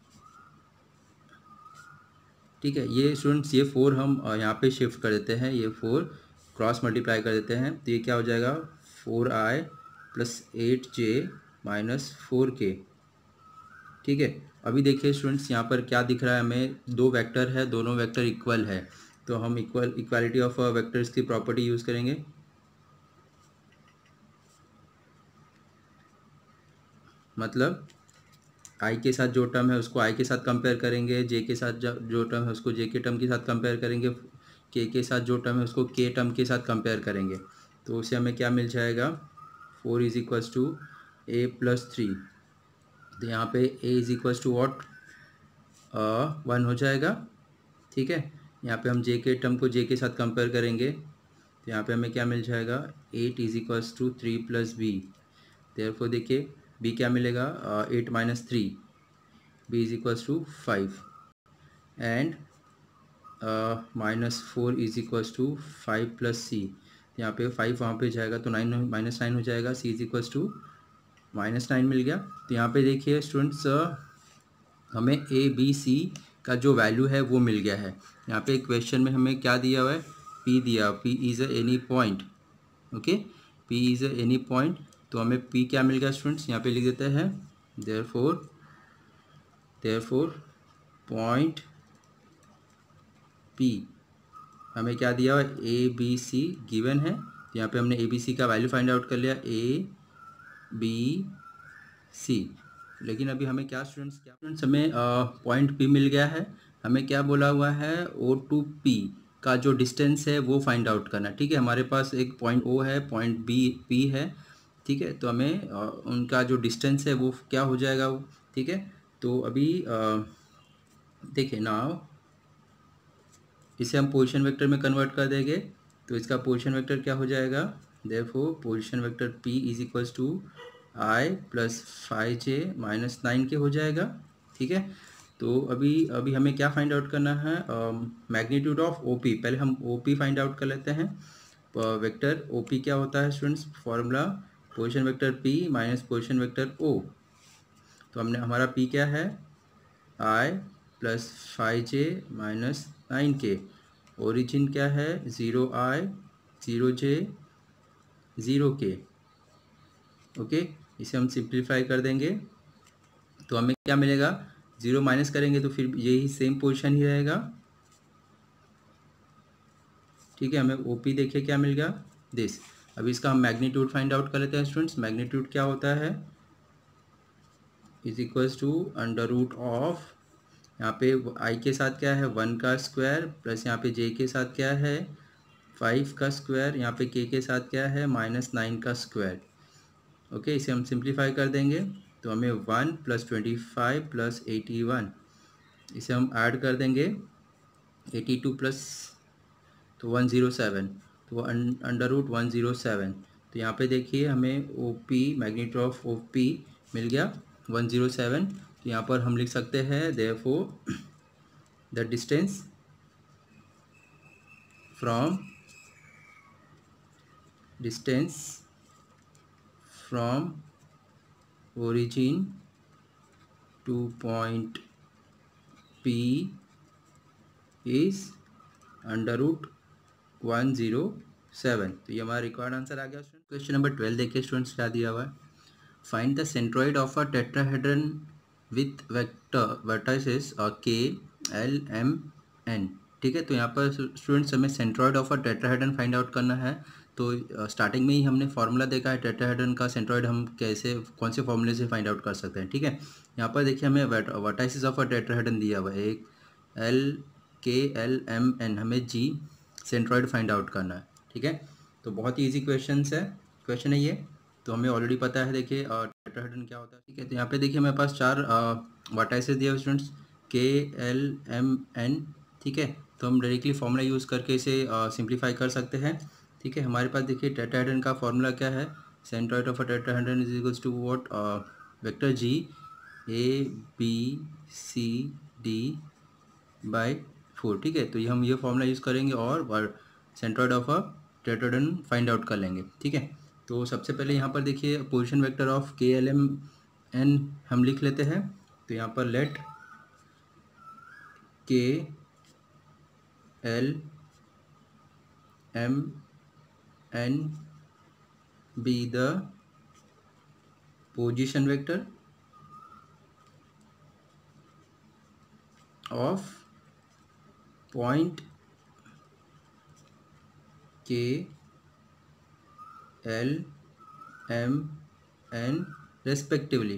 ठीक है। ये स्टूडेंट्स ये 4 हम यहाँ पे शिफ्ट कर देते हैं, ये 4 क्रॉस मल्टीप्लाई कर देते हैं, तो ये क्या हो जाएगा 4i plus 8j minus 4k, ठीक है। अभी देखिए स्टूडेंट्स यहाँ पर क्या दिख रहा है हमें, दो वेक्टर है, दोनों वेक्टर इक्वल है, तो हम इक्वालिटी ऑफ वेक्टर्स की प्रॉपर्टी यूज़ करेंगे। मतलब i के साथ जो टर्म है उसको i के साथ कंपेयर करेंगे, j के साथ जो टर्म है उसको j के टर्म के साथ कंपेयर करेंगे, k के साथ जो टर्म है उसको k टर्म के साथ कंपेयर करेंगे, तो उसे हमें क्या मिल जाएगा 4 is equals to a plus 3, तो यहाँ पे a is equals to what 1 हो जाएगा, ठीक है। यहाँ पे हम j के टर्म को j के साथ कंपेयर करेंगे, तो यहाँ पे हमें क्या मिल जाएगा 8 is equals to 3 plus b, therefore देखिए b क्या मिलेगा 8 minus 3, b is equals to 5 and minus 4 is equals to 5 plus c, यहाँ पे 5 वहाँ पे जाएगा तो 9 माइनस 9 हो जाएगा, c is equals to minus 9 मिल गया। तो यहाँ पे देखिए स्टूडेंट्स हमें a b c का जो वैल्यू है वो मिल गया है। यहाँ पे क्वेश्चन में हमें क्या दिया हुआ है, p दिया, p is any point, okay, p is any point, तो हमें p क्या मिल गया स्टूडेंट्स, यहाँ पे लिख देते हैं देयरफॉर पॉइंट p हमें क्या दिया हुआ है a b c गिवन है, तो यहाँ पे हमने a b c का वैल्यू फाइंड आउट कर लिया a b c, लेकिन अभी हमें क्या स्टूडेंट्स हमें पॉइंट p मिल गया है, हमें क्या बोला हुआ है o टू p का जो डिस्टेंस है वो फाइंड आउट करना, ठीक है। हमारे पास एक पॉइंट o है, पॉइंट b p है, ठीक है, तो हमें उनका जो डिस्टेंस है वो क्या हो जाएगा वो, ठीक है। तो अभी देखिए नाउ इसे हम पोजीशन वेक्टर में कन्वर्ट कर देंगे, तो इसका पोजीशन वेक्टर क्या हो जाएगा, therefore position vector p is equals to i plus 5j minus 9k हो जाएगा, ठीक है। तो अभी हमें क्या फाइंड आउट करना है, मैग्नीट्यूड ऑफ OP, पहले हम OP फाइंड आउट कर लेते हैं। वेक्टर OP क्या होता है students, formula position vector p minus position vector O, तो हमने हमारा p क्या है i plus 5j minus 9k, origin क्या है 0i 0j 0k, ओके। इसे हम सिंप्लीफाई कर देंगे तो हमें क्या मिलेगा, 0 माइनस करेंगे तो फिर यही सेम पोजीशन ही रहेगा, ठीक है। हमें OP देखिए क्या मिल गया दिस। अभी इसका हम मैग्नीट्यूड फाइंड आउट कर लेते हैं स्टूडेंट्स। मैग्नीट्यूड क्या होता है, is equals to under root of, यहाँ पे i के साथ क्या है 1 का स्क्वायर प्लस यहाँ पे j के साथ क्या है 5 का स्क्वायर, यहाँ पे k के साथ क्या है माइनस 9 का स्क्वायर, ओके। इसे हम सिंप्लीफाई कर देंगे तो हमें 1 प्लस 25 प्लस 81, इसे हम ऐड कर देंगे 82 प्लस तो 107, तो अंडर रूट 107, तो यहाँ पे देखिए हमें OP मैग्नीट्यूड ऑफ OP मिल गया 107, तो यहाँ पर हम लिख सकते हैं therefore the distance from distance from origin to point P is √107। तो ये हमारा रिक्वायर्ड आंसर आ गया स्टूडेंट। क्वेश्चन नंबर 12 देखिए स्टूडेंट्स क्या दिया हुआ है। Find the centroid of a tetrahedron with vector vertices K L M N। ठीक है, तो यहाँ पर स्टूडेंट्स हमें centroid of a tetrahedron find out करना है। तो स्टार्टिंग में ही हमने फार्मूला देखा है टेट्राहेड्रन का। सेंट्रोइड हम कैसे कौन से फॉर्मूले से फाइंड आउट कर सकते हैं। ठीक है, यहाँ पर देखिए हमें वर्टाइसेस ऑफ अ टेट्राहेड्रन दिया हुआ है, एक LKLMN, हमें G सेंट्रोइड फाइंड आउट करना है। ठीक है, तो बहुत ही ईजी क्वेश्चन है ये, तो हमें ऑलरेडी पता है। देखिए टेट्राहेड्रन क्या होता है। ठीक है, तो यहाँ पे देखिए मेरे पास 4 वर्टाइसेस दिए हुए स्टूडेंट्स KLMN। ठीक है, तो हम डायरेक्टली फॉर्मूला यूज़ करके इसे सिंप्लीफाई कर सकते हैं। ठीक है, हमारे पास देखिए टेट्राहेड्रन का फॉर्मूला क्या है। Centroid of a tetrahedron is equals to what, vector G ABCD/4। ठीक है, तो ये हम ये फॉर्मूला यूज़ करेंगे और centroid of a tetrahedron find out कर लेंगे। ठीक है, तो सबसे पहले यहाँ पर देखिए पोजीशन वेक्टर ऑफ KLMN हम लिख लेते हैं। तो यहाँ पर let KLMN be the position vector of point KLMN respectively.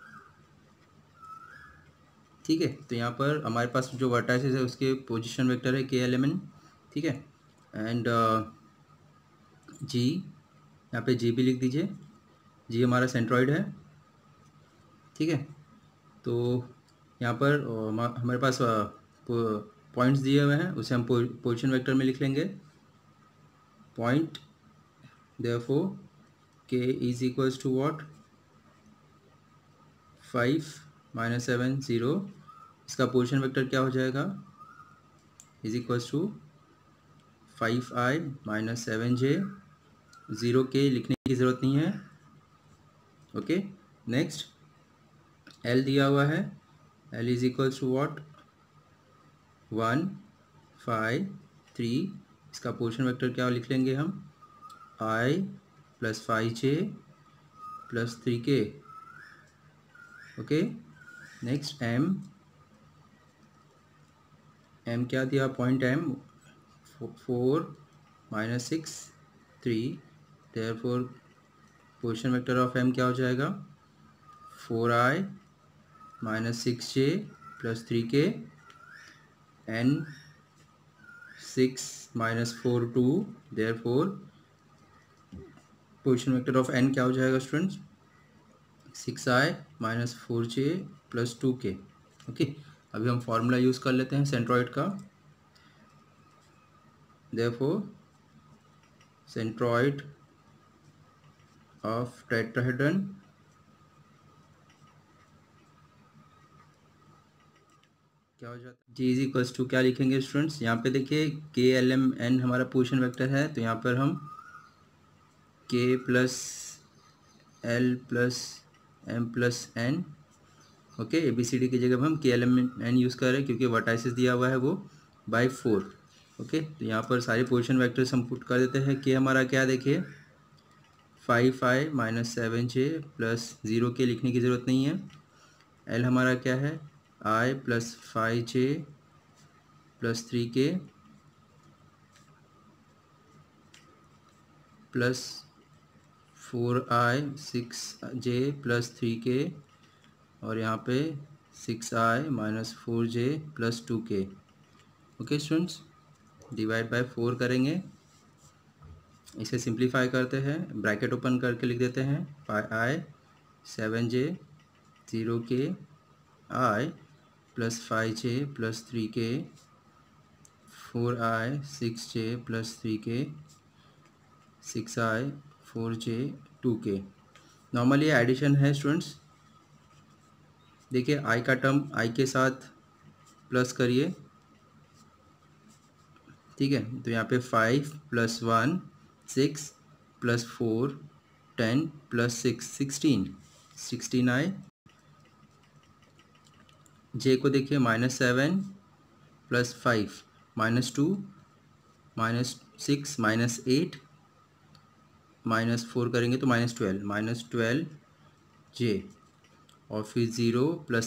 ठीक है, तो यहाँ पर हमारे पास जो वर्टाइसेस है उसके पोजीशन वेक्टर है KLMN। ठीक है, एंड G, यहाँ पे G भी लिख दीजिए, G हमारा सेंट्रोइड है। ठीक है, तो यहाँ पर हमारे पास पॉइंट्स दिए हुए हैं, उसे हम पोजीशन वेक्टर में लिख लेंगे। Point therefore K is equals to what, 5 - 7 0। इसका पोजीशन वेक्टर क्या हो जाएगा, is equals to 5i - 7j। 0K लिखने की ज़रूरत नहीं है। ओके, नेक्स्ट L दिया हुआ है, L is equals to what, 1 5 3। इसका पोजीशन वेक्टर क्या लिख लेंगे हम, I + 5j + 3k। Okay, next M क्या दिया, point M 4 - 6 3। Therefore position vector of M क्या हो जाएगा, 4i - 6j + 3k। N 6 - 4 2। Therefore position vector of N क्या हो जाएगा students, 6i - 4j + 2k। Okay, अभी हम फॉर्मूला यूज़ कर लेते हैं सेंट्रोइड का। देयरफॉर सेंट्रोइड ऑफ टेट्राहेड्रन क्या हो जाता है, G इज इक्वल्स टू क्या लिखेंगे स्टूडेंट्स, यहाँ पे देखिए KLMN हमारा पोजीशन वेक्टर है, तो यहाँ पर हम K + L + M + N। Okay, ABCD की जगह हम KLMN यूज़ कर रहे हैं क्योंकि वर्टाइसेस दिया हुआ है वो /4। ओके, तो यहाँ पर सारे पोजीशन वेक्टर्स हम पुट कर देते हैं। K हमारा क्या देखिए, 5i - 7j + 0k लिखने की ज़रूरत नहीं है। L हमारा क्या है, I + 5j + 3k + 4i 6j + 3k, और यहाँ पे 6i - 4j + 2k। Okay students, divide by 4 करेंगे, इसे सिंप्लीफाई करते हैं, ब्रैकेट ओपन करके लिख देते हैं, i 7j 0k I + 5j + 3k 4i 6j + 3k 6i 4j 2k। Normally addition है स्टूडेंट्स। देखिए i का टर्म i के साथ प्लस करिए। ठीक है, तो यहाँ पे 5 + 1 6 प्लस 4 10 प्लस 6 16 आए। जे को देखिए -7 प्लस 5 -2 -6 -8 -4 करेंगे तो -12 जे, और फिर 0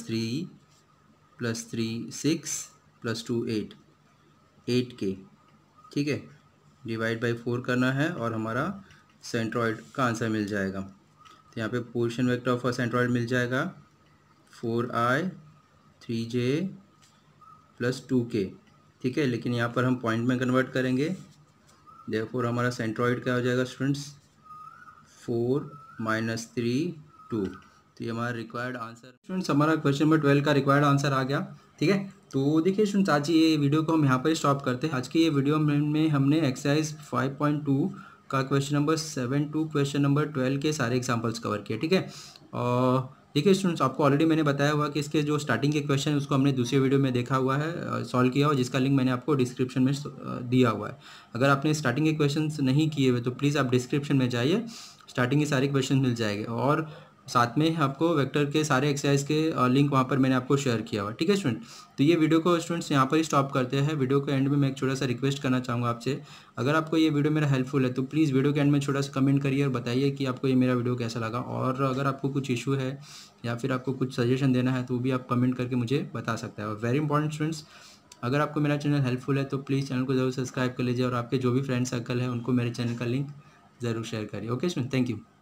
प्लस 3 6 प्लस 2 8 के, ठीक है। डिवाइड बाई 4 करना है और हमारा सेंट्रॉइड का आंसर मिल जाएगा। तो यहाँ पे पोजीशन वेक्टर ऑफ सेंट्रॉइड मिल जाएगा 4i 3j प्लस 2k, ठीक है। लेकिन यहाँ पर हम पॉइंट में कन्वर्ट करेंगे, देयरफॉर हमारा सेंट्रॉइड क्या हो जाएगा स्टूडेंट्स 4 -3 2। तो ये हमारा रिक्वायर्ड आंसर स्टूडेंट्स, हमारा क्वेश्चन नंबर 12 का रिक्वायर्ड आंसर आ गया, ठीक है। तो देखिए स्टूडेंट्स, आज ये वीडियो को हम यहाँ पर स्टॉप करते हैं। आज की ये वीडियो में हमने एक्सरसाइज 5.2 का question number 7 to question number 12 के सारे एग्जाम्पल्स कवर किए, ठीक है। और देखिए स्टूडेंट्स, आपको ऑलरेडी मैंने बताया हुआ कि इसके जो स्टार्टिंग के क्वेश्चन है उसको हमने दूसरे वीडियो में देखा हुआ है, सॉल्व किया हुआ, जिसका लिंक मैंने आपको डिस्क्रिप्शन में दिया हुआ है। अगर आपने स्टार्टिंग के क्वेश्चंस नहीं किए हुए तो प्लीज़ आप डिस्क्रिप्शन में जाइए, स्टार्टिंग के सारे क्वेश्चन मिल जाएंगे, और साथ में आपको वेक्टर के सारे एक्सरसाइज के लिंक वहाँ पर मैंने आपको शेयर किया हुआ, ठीक है स्टूडेंट। तो ये वीडियो को स्टूडेंट्स यहाँ पर ही स्टॉप करते हैं। वीडियो के एंड में मैं एक छोटा सा रिक्वेस्ट करना चाहूँगा आपसे, अगर आपको ये वीडियो मेरा हेल्पफुल है तो प्लीज़ वीडियो के एंड में छोटा सा कमेंट करिए और बताइए कि आपको ये मेरा वीडियो कैसा लगा। और अगर आपको कुछ इशू है या फिर आपको कुछ सजेशन देना है तो भी आप कमेंट करके मुझे बता सकते हैं। और वेरी इंपॉर्टेंट स्टूडेंट्स, अगर आपको मेरा चैनल हेल्पफुल है तो प्लीज़ चैनल को ज़रूर सब्सक्राइब कर लीजिए और आपके जो भी फ्रेंड सर्कल है उनको मेरे चैनल का लिंक ज़रूर शेयर करिए। Okay student, thank you.